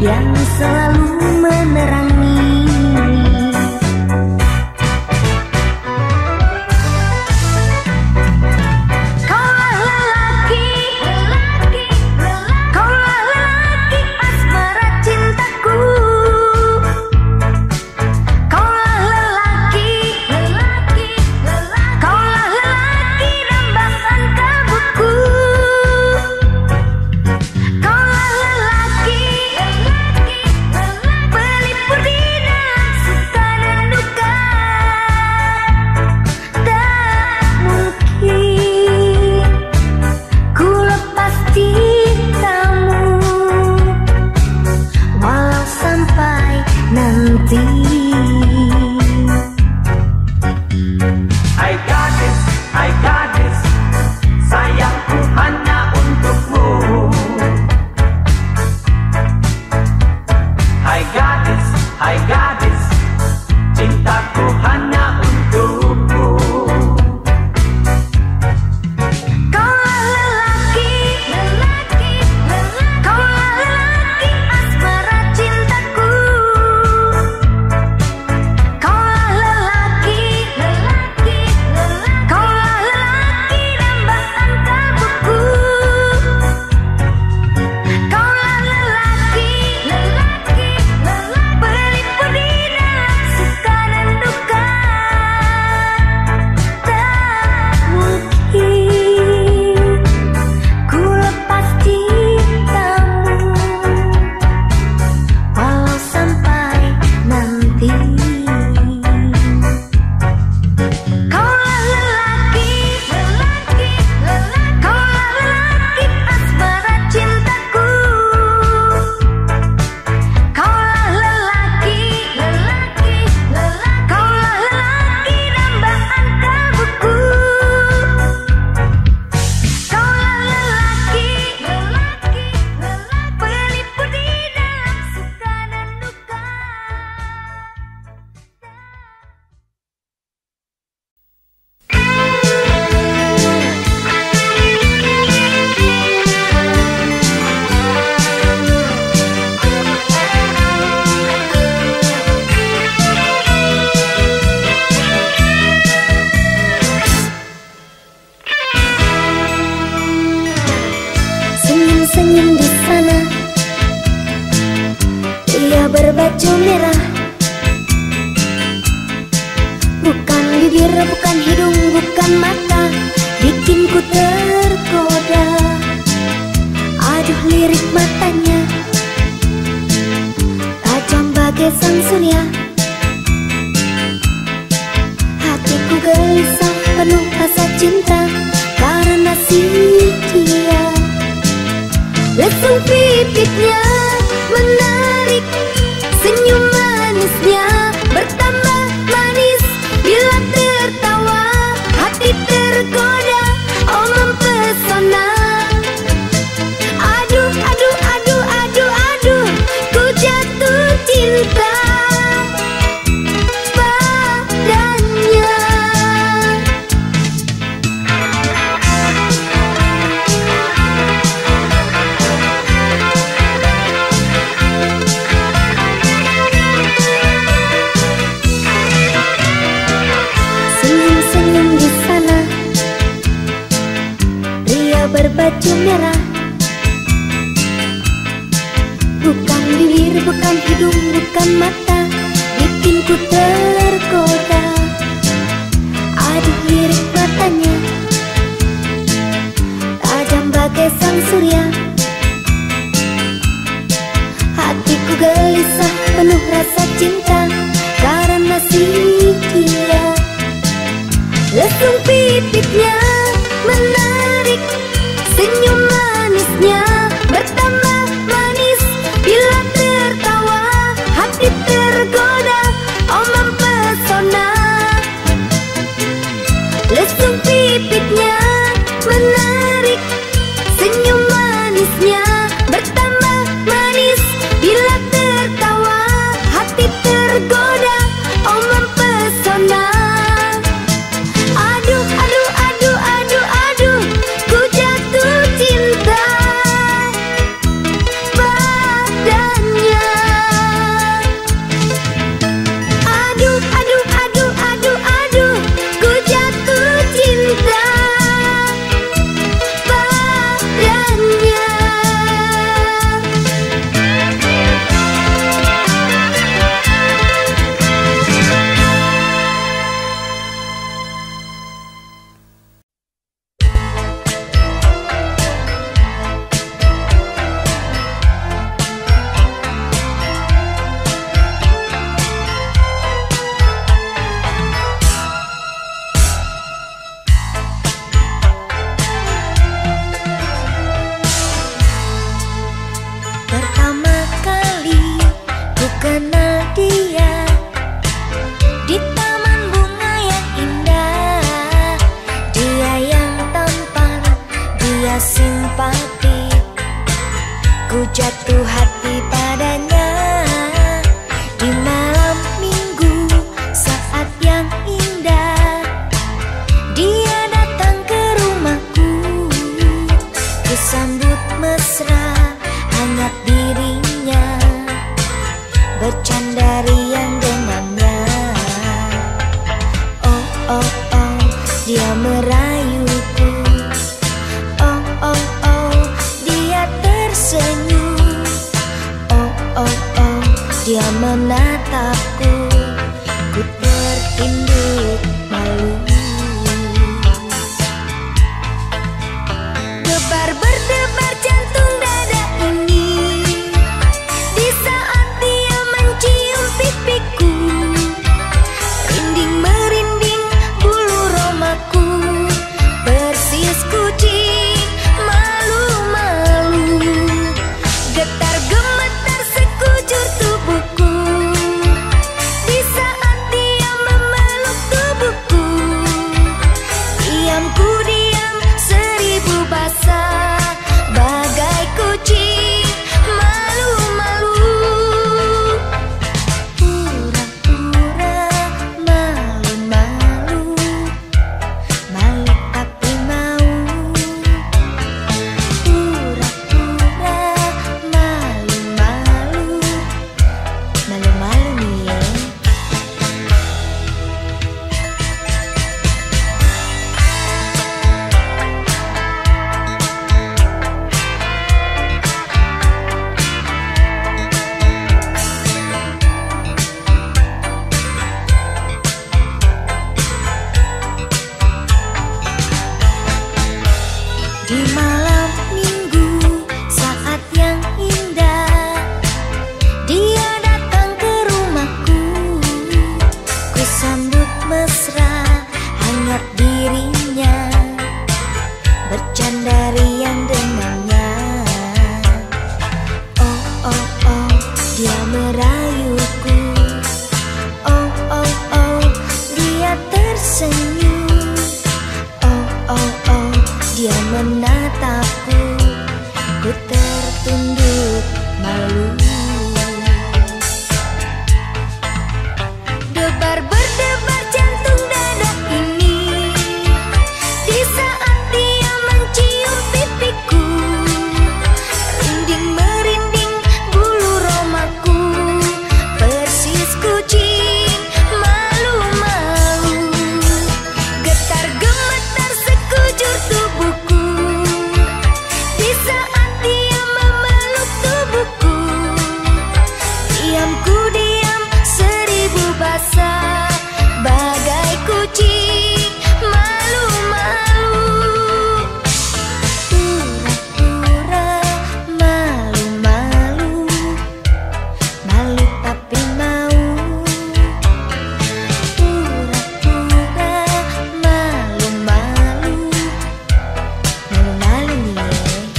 yang selalu menerangi. Senyum di sana, dia berbaju merah. Bukan bibir, bukan hidung, bukan mata, bikin ku tergoda. Aduh lirik matanya, tajam bagai sang surya. Hatiku gelisah penuh rasa cinta karena si dia. Lesung pipitnya menarik, senyum manisnya bertambah manis. Bila tertawa hati tergoda, oh mempesona. Aduh, aduh, aduh, aduh, aduh, ku jatuh cinta padanya. Senyum-senyum di sana, dia berbaju merah. Bukan bibir, bukan hidung, bukan mata, bikin ku tergoda. Aduh lirik matanya, tajam bagai sang surya. Hatiku gelisah penuh rasa cinta karena si dia. Lesung pipitnya menarik, senyum manisnya bertambah manis. Bila tertawa hati tergoda, oh mempesona. Lesung pipitnya menarik, senyum manisnya bertambah manis. Bila tertawa hati tergoda, oh mempesona. Aduh, aduh, aduh, aduh, aduh, kenal dia di taman bunga yang indah. Dia yang tampan, dia simpatik. Ku jatuh hati padanya di malam minggu saat yang indah. Dia datang ke rumahku, ku sambut mesra hangat dirinya, bercanda riang dengannya. Oh oh oh, dia merayuku. Oh oh oh, dia tersenyum. Oh oh oh, dia menatapku. Ku tertunduk malu. Debar berdebar jantung dada ini di saat dia mencium pipiku. Rinding merinding bulu romaku, persis kucing malu-malu. Getar gemetar sekujur tubuhku di saat dia memeluk tubuhku. Diamku diam seribu bahasa, bagai kucing malu-malu. Pura-pura malu-malu, malu tapi mau. Pura-pura malu-malu, malu-malu nih ya. Di malam minggu saat yang indah, dia datang ke rumahku. Ku sambut mesra hangat dirinya, bercanda riang dengannya. Oh oh oh, dia merayuku. Oh oh oh, dia tersenyum. Oh oh oh, dia menatapku. Ku tertunduk malu. Debar berdebar jantung dada ini di saat dia mencium pipiku. Rinding merinding bulu romaku, persis kucing malu-malu. Getar gemetar sekujur tubuhku di saat dia memeluk tubuhku. Diamku diam seribu bahasa, bagai kucing malu-malu. Pura-pura malu-malu, malu tapi mau. Pura-pura malu-malu, malu-malu nih ya.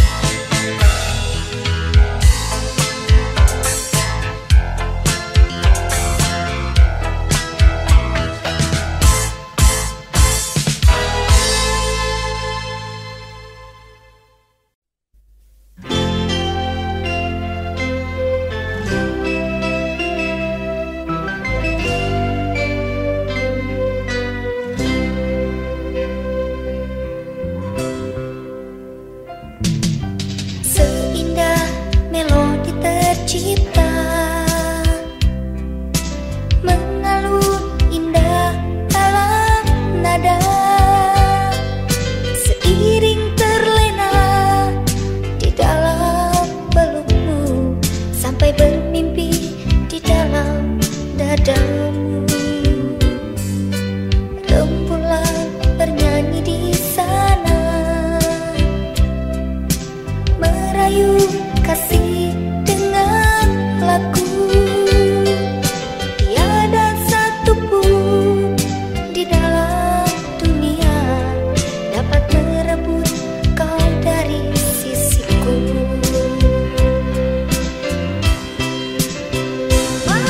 Seindah melodi tercipta, mengalun indah dalam nada. Seiring terlena di dalam pelukmu, sampai bermimpi di dalam dadamu. Rembulan bernyanyi di sana, merayu kasih dengan lagu. Tiada satupun di dalam dunia dapat merebut kau dari sisiku.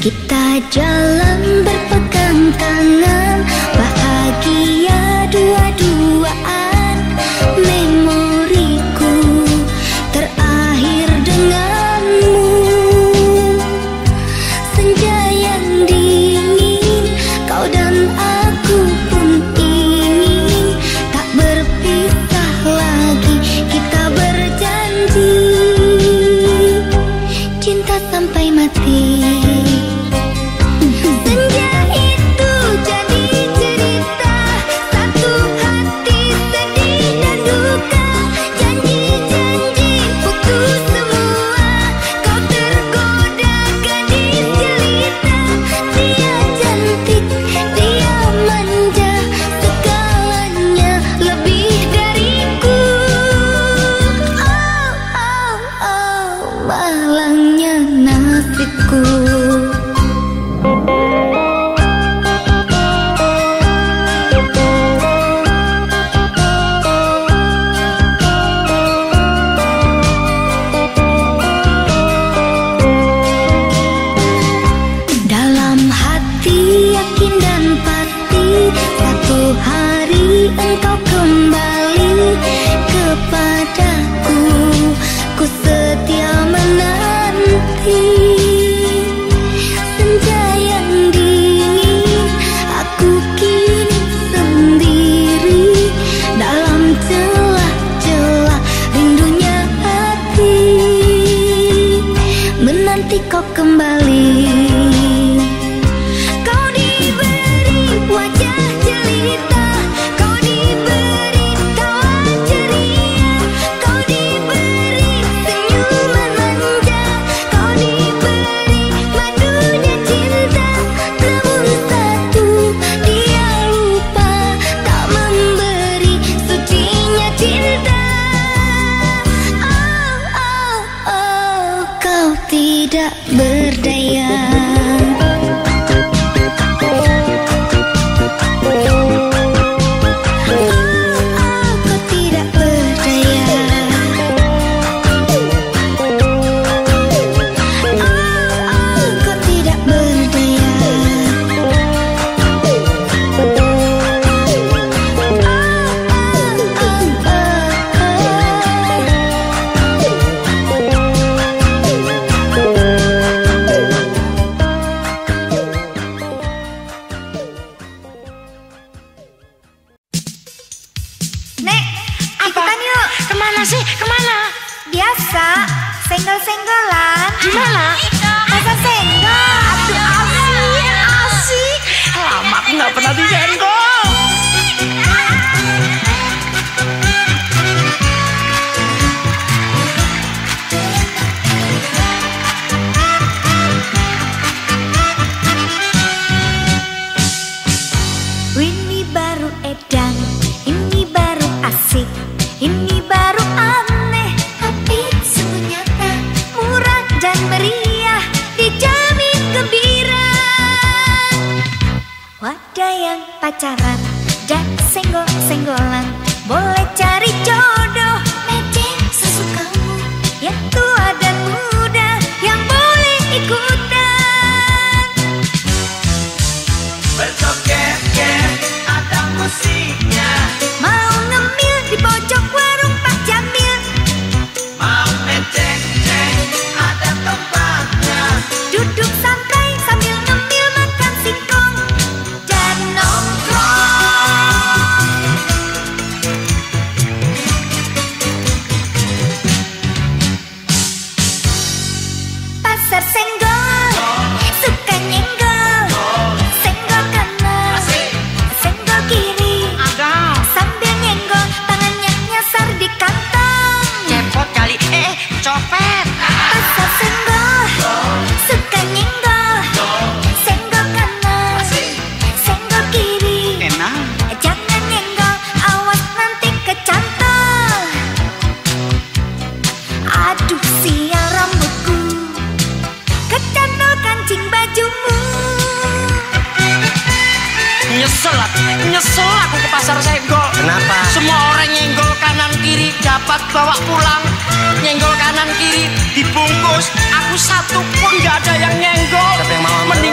Kita jalan berpegang tangan, bahagia dua-duaan. Memoriku terakhir denganmu. Senja yang dingin, kau dan aku pun ingin tak berpisah lagi. Kita berjanji cinta sampai mati. Kau kembali, kau diberi wajah jelita, kau diberi tawa ceria, kau diberi senyuman manja, kau diberi madunya cinta. Namun satu dia lupa, tak memberi sucinya cinta. Oh, oh, oh, kau tidak berdaya. Senggol-senggolan. Gimana? Pasar senggol. Aduh, asik, asik. Lama aku nggak pernah disenggol. Ini baru edan, ini baru asik, ini baru aneh, tapi sungguh nyata, murah dan meriah, dijamin gembira. Wadah yang pacaran dan senggol-senggolan, boleh cari jodoh, matching sesukamu, yang tua dan muda, yang boleh ikutan. Berjoget-get ada musiknya, Mau ngemil di pojok warung Pak Jamil, mau meceng-ceng ada tempatnya. duduk santai sambil ngemil makan singkong dan nongkrong. Pasar senggol, suka nyenggol, senggol kanan, senggol kiri, sambil nyenggol tangannya nyasar di kantong. Cepot kali, eh, copet. Pasar senggol, suka nyenggol, senggol kanan, senggol kiri, Enak. jangan nyenggol, awas nanti kecantol. Aduh sial rambutku, kecantol kancing bajumu. Nyesel aku, nyesel aku ke pasar senggol. Kenapa? Semua orang nyenggol kanan kiri dapat bawa pulang. Nyenggol kanan kiri dibungkus. Aku satu pun gak ada yang nyenggol. Siapa yang mau sama lu?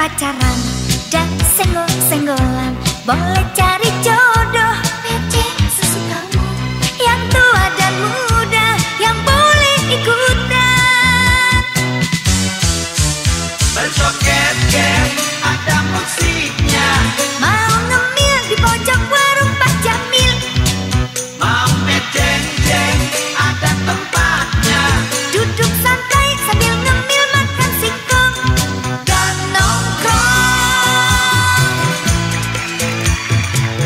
pacaran dan senggol-senggolan, boleh cari jodoh pece sesukamu, yang tua dan muda yang boleh ikutan. Berjoget-get ada musiknya, Mau ngemil di pojok warung Pak Jamil, mau jeng-jeng ada tempatnya, duduk santai sambil ngemil makan singkong dan nongkrong.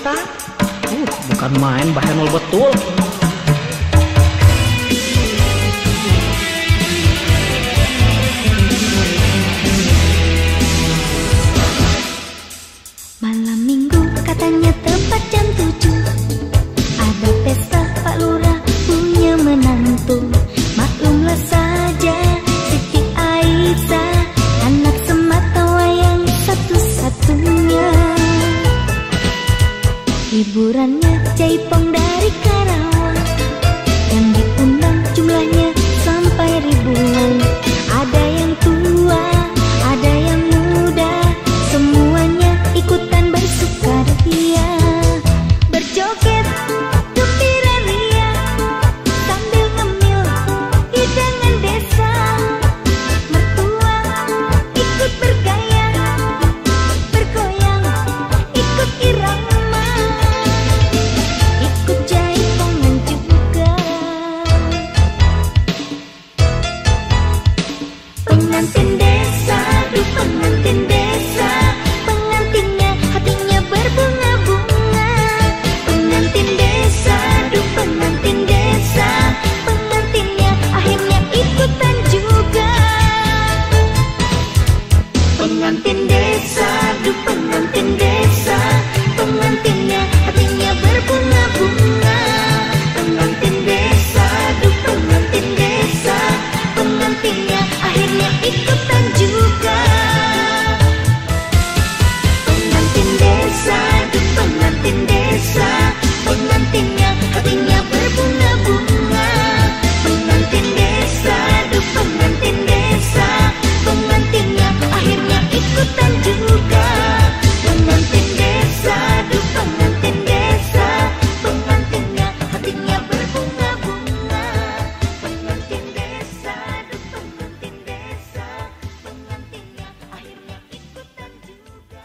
eta. Uh, bukan main bahenol betul. Malam minggu katanya tepat jam tujuh, ada pesta Pak Lurah punya menantu. Maklumlah saja Siti Aisyah, anak sematawayang satu-satunya. Hiburannya jaipong dari Karawang, yang diundang jumlahnya sampai ribuan. Ada yang tua, ada yang muda, semuanya ikutan bersukaria, berjoget gembira ria sambil ngemil hidangan desa. Mertua ikut bergaya, bergoyang ikut irama, ikut jaipongan juga. Pengantin desa, duh pengantin desa, pengantinnya hatinya berbunga-bunga. Pengantin desa, duh pengantin desa, pengantinnya akhirnya ikutan juga. Pengantin desa, duh pengantin desa, pengantinnya hatinya berbunga-bunga. Pengantin desa, duh pengantin desa, pengantinnya akhirnya ikutan juga. Pengantin desa, duh pengantin desa, pengantinnya hatinya berbunga-bunga. Pengantin desa, duh pengantin desa, pengantinnya akhirnya ikutan juga. Pengantin desa, duh pengantin desa, pengantinnya hatinya berbunga-bunga. Pengantin desa, duh pengantin desa, pengantinnya akhirnya ikutan juga.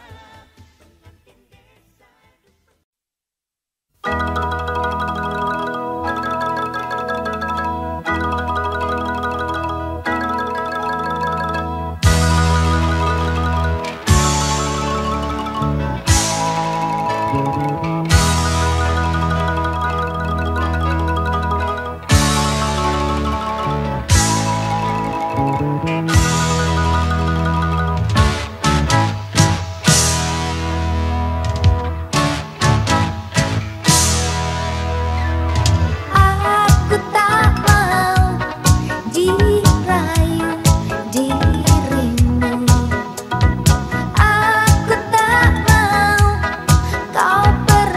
Aku tak mau dirayu dirimu, aku tak mau kau pergi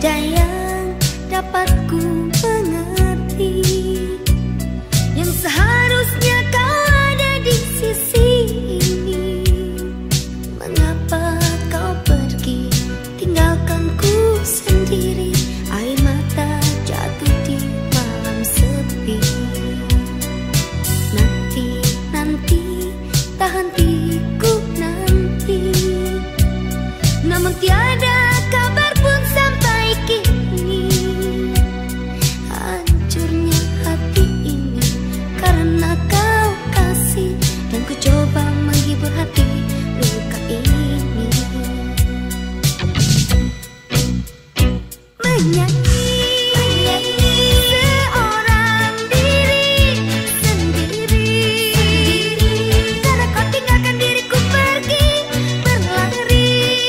Tiada yang dapat ku mengerti, yang seharusnya kau ada di sisi ini. Mengapa kau pergi, tinggalkan ku sendiri? Air mata jatuh di malam sepi. Nanti, nanti, tak hentiku nanti. Namun tiada kabar pun sampai kini. Hancurnya hati ini karena kau kasih, dan ku coba menghibur hati luka ini. Menyanyi, menyanyi seorang diri sendiri, karena kau tinggalkan diriku pergi berlari.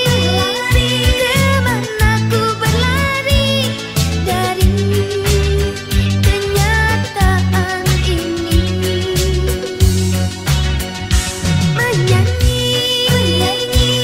Kemana ku berlari dari kenyataan ini? Menyanyi, menyanyi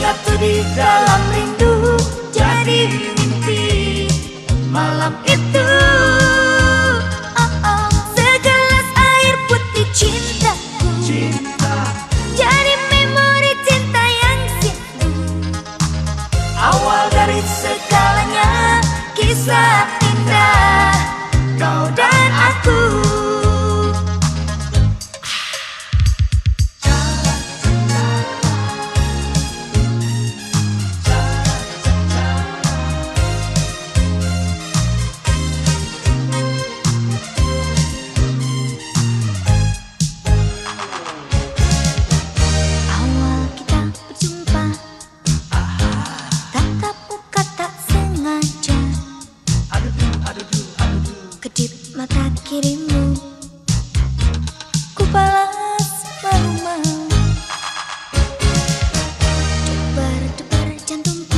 menyatu di dalam rindu jadi mimpi malam itu. Oh, oh. Segelas air putih cintaku, cinta jadi memori cinta yang situ. awal dari Segalanya kisah indah kau dan aku. Awal kita berjumpa, tatap muka tak sengaja, kedip mata kirimu ku balas malu-malu. Debar-debar jantungku,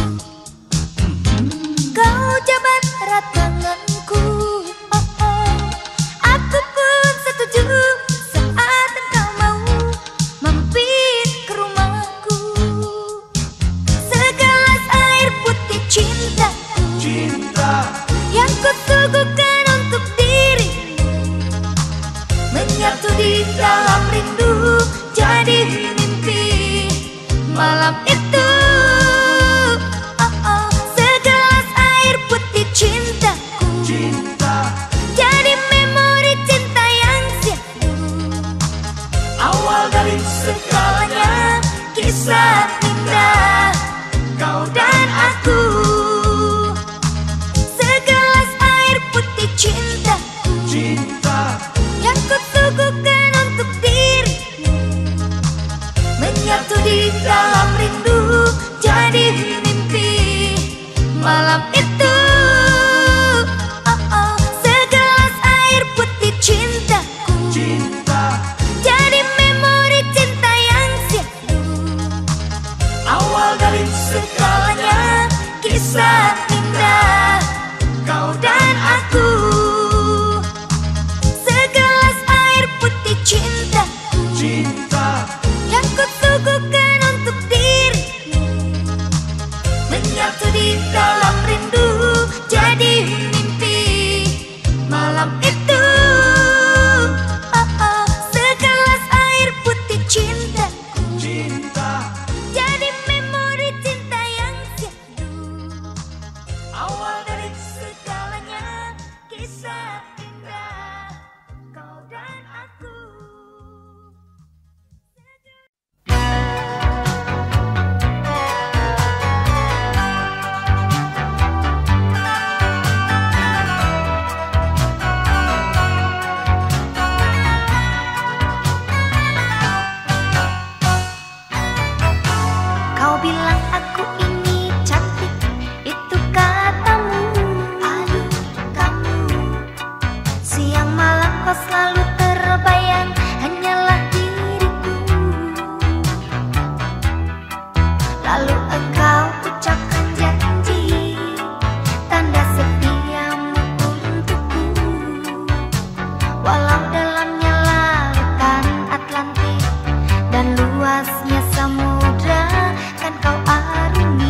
kau jabat erat tanganku. Oh, oh. Aku pun setuju saat engkau mau mampir ke rumahku. Segelas air putih cintaku, cinta yang kusuguhkan untuk dirimu, menyatu di dalam rindu jadi mimpi malam itu. Oh, oh. Segelas air putih cintaku, cinta jadi memori cinta yang situ. awal dari Segalanya kisah indah kau dan aku. Segelas air putih cintaku, cinta yang kusuguhkan untuk dirimu, menyatu di dalam rindu jadi mimpi malam itu. Oh, oh. Segelas air putih cintaku, cinta jadi memori cinta yang situ. awal dari Segalanya kisah indah kau dan aku. Segelas air putih cintaku, cinta yang kusuguhkan untuk dirimu, menyatu di dalam rindu jadi mimpi malam itu. Oh, oh. Segelas air putih cintaku, cinta jadi memori cinta yang situ. awal dari Segalanya kisah indah kau dan aku. Kau bilang aku ini cantik, itu katamu. Aduh kamu, siang malam kau selalu terbayang, hanyalah diriku. Lalu engkau ucapkan janji, tanda setiamu untukku. Walau dalamnya lautan Atlantik dan luasnya samudra kan kau arungi.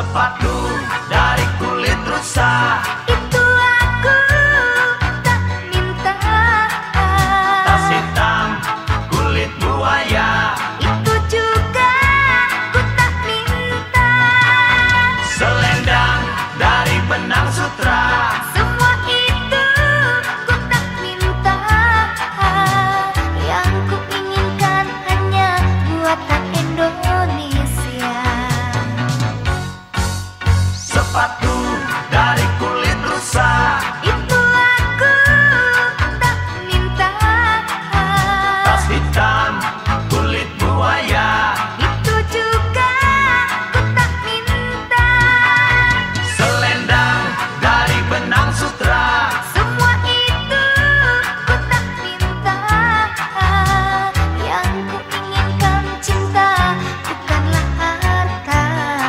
sepatu dari kulit rusa. Itu aku tak minta. Tas hitam kulit buaya. Itu juga ku tak minta. Selendang dari benang sutra. Semua itu ku tak minta. Yang ku inginkan hanya buatan Indonesia. Sepatu dari kulit rusa. Itu aku tak minta. Tas hitam kulit buaya. Itu juga ku tak minta. Selendang dari benang sutra. Semua itu ku tak minta. Yang ku inginkan cinta, bukanlah harta.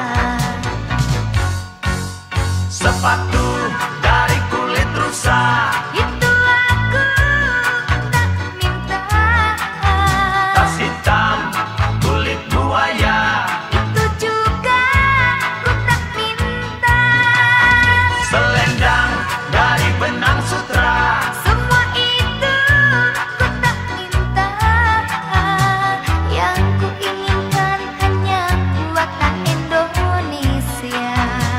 Sepatu dari kulit rusa. Itu aku tak minta. Tas hitam kulit buaya. Itu juga ku tak minta. Selendang dari benang sutra. Semua itu ku tak minta. Yang ku inginkan hanya buatan Indonesia.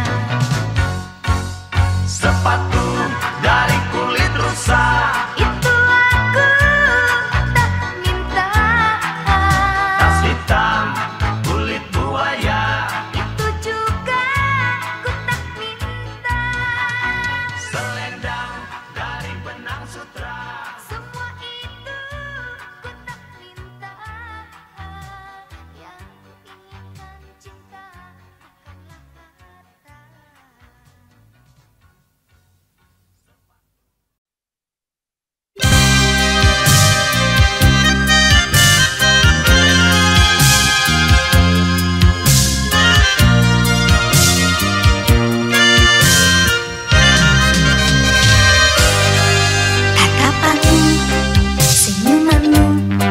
Sepatu dari kulit rusa. Itu aku tak minta. Tas hitam kulit buaya. Itu juga ku tak minta. Selendang dari benang sutra. Semua itu ku tak minta. Yang ku inginkan cinta, bukanlah harta. Tatapanmu, senyumanmu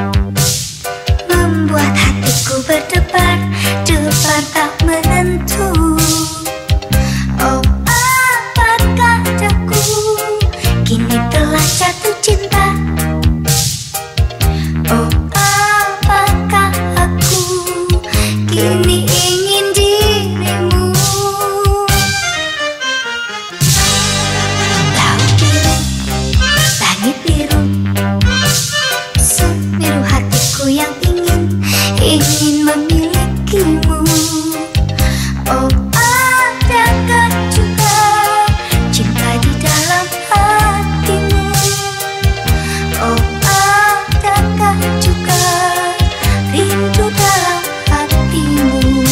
membuat hatiku berdebar, debar tak menentu. Oh, apakah daku kini telah jatuh cinta? Oh, apakah aku kini ingin dirimu? Laut biru, langit biru, sebiru hatiku yang ingin, ingin memilikimu. Oh, adakah juga cinta di dalam hatimu? Oh, adakah juga rindu dalam hatimu?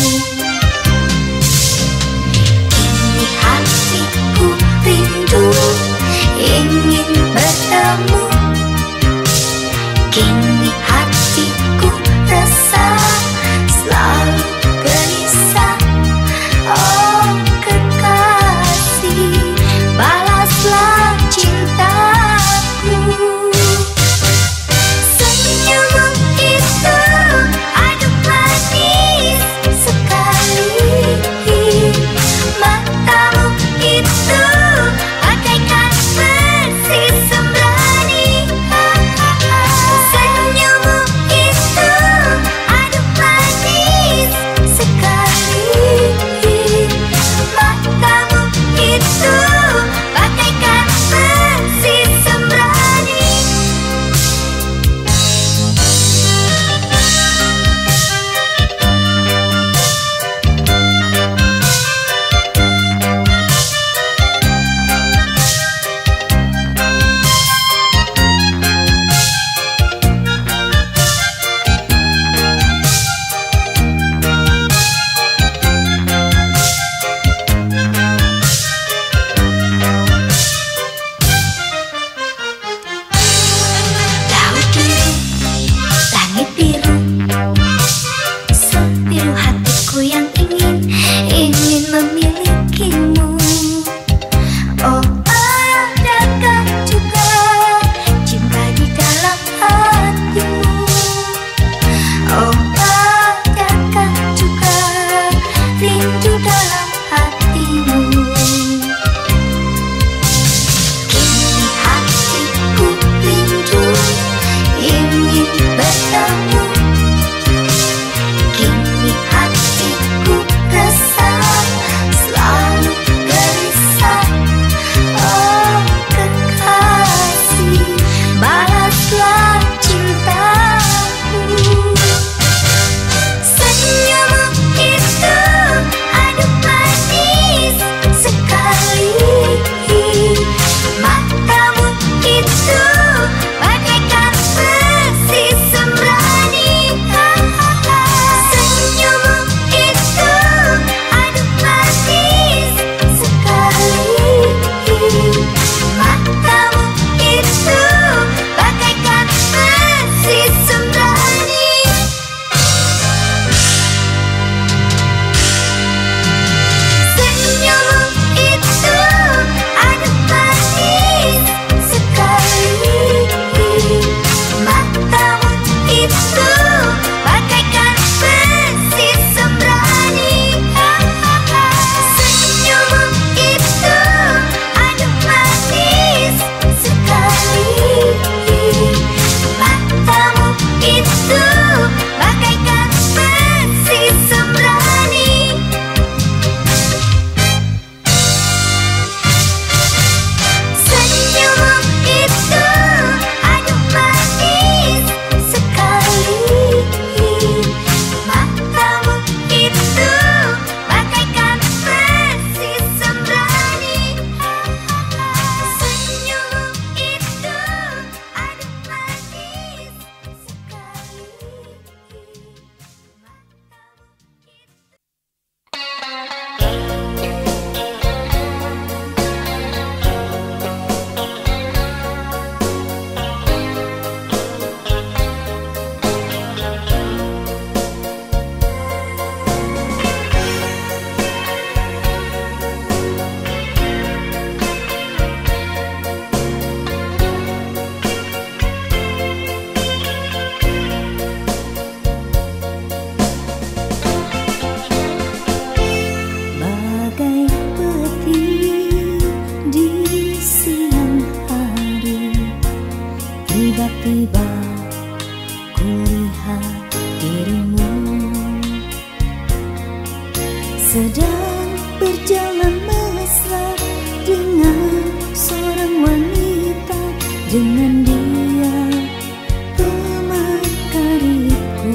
sedang berjalan mesra dengan seorang wanita, dengan dia teman karibku.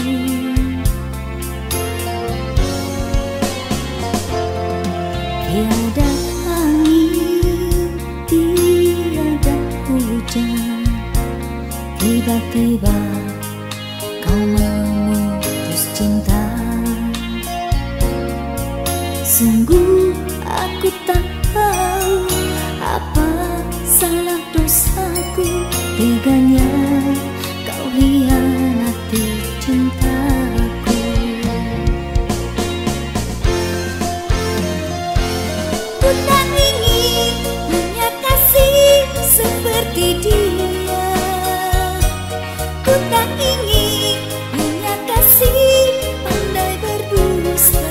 Tiada angin, tiada hujan, tiba-tiba kau memutus cinta. Sungguh aku tak tahu apa salah dosaku, teganya kau hianati cintaku. Ku tak ingin punya kasih seperti dia, ku tak ingin punya kasih pandai berdusta.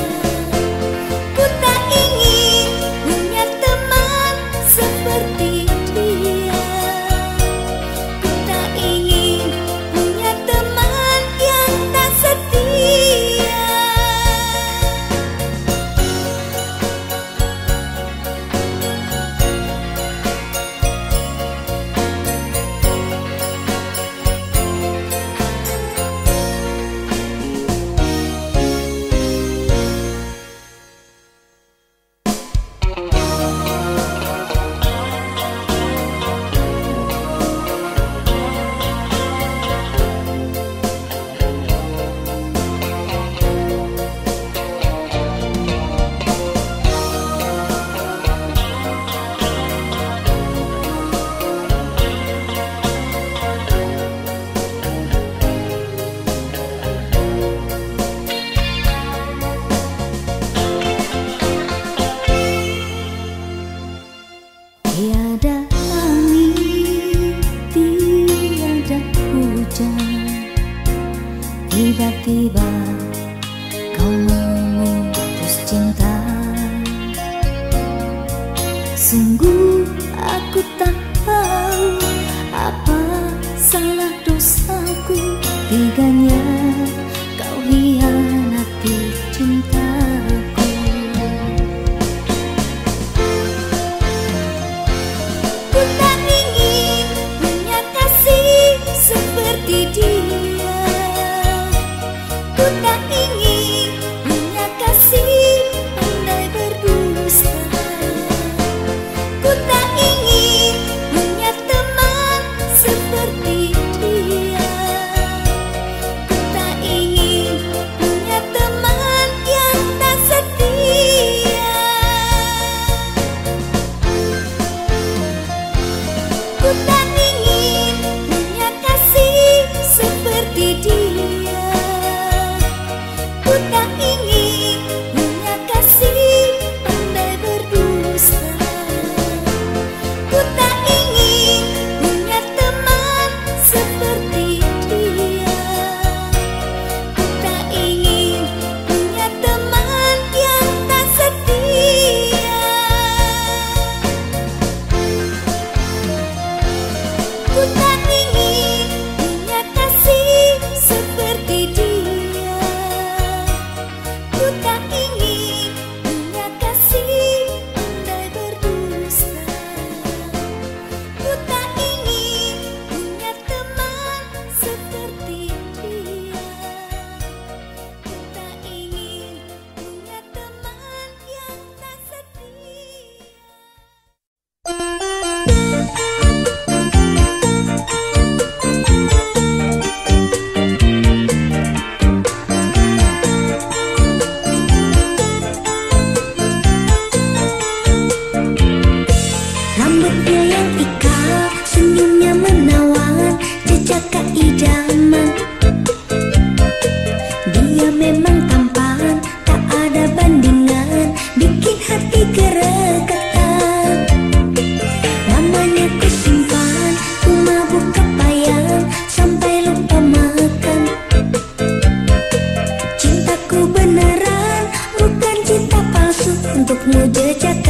Tiada angin, tiada hujan, tiba-tiba kau memutus cinta. Sungguh aku tak tahu apa salah dosaku, teganya kau hianati cintaku. Seperti dia, ku tak ingin punya kasih pandai berdusta. Ku tak ingin punya teman seperti dia, ku tak ingin punya teman yang tak setia. Ku tak ingin punya kasih seperti dia, ku tak ingin punya kasih pandai berdusta. Ku tak ingin punya teman seperti dia, ku tak ingin punya teman yang tak setia. Ku tak ingin punya kasih seperti dia, ku tak ingin punya kasih pandai berdusta. Ku tak ingin punya teman seperti dia, ku tak ingin punya teman yang tak setia. Rambutnya yang ikal, senyumnya menawan, jejak keidaman. Dia memang tampan, tak ada bandingan, bikin hati geregetan. Namanya ku simpan, ku mabuk kepayang, sampai lupa makan. Cintaku beneran, bukan cinta palsu, untukmu jejak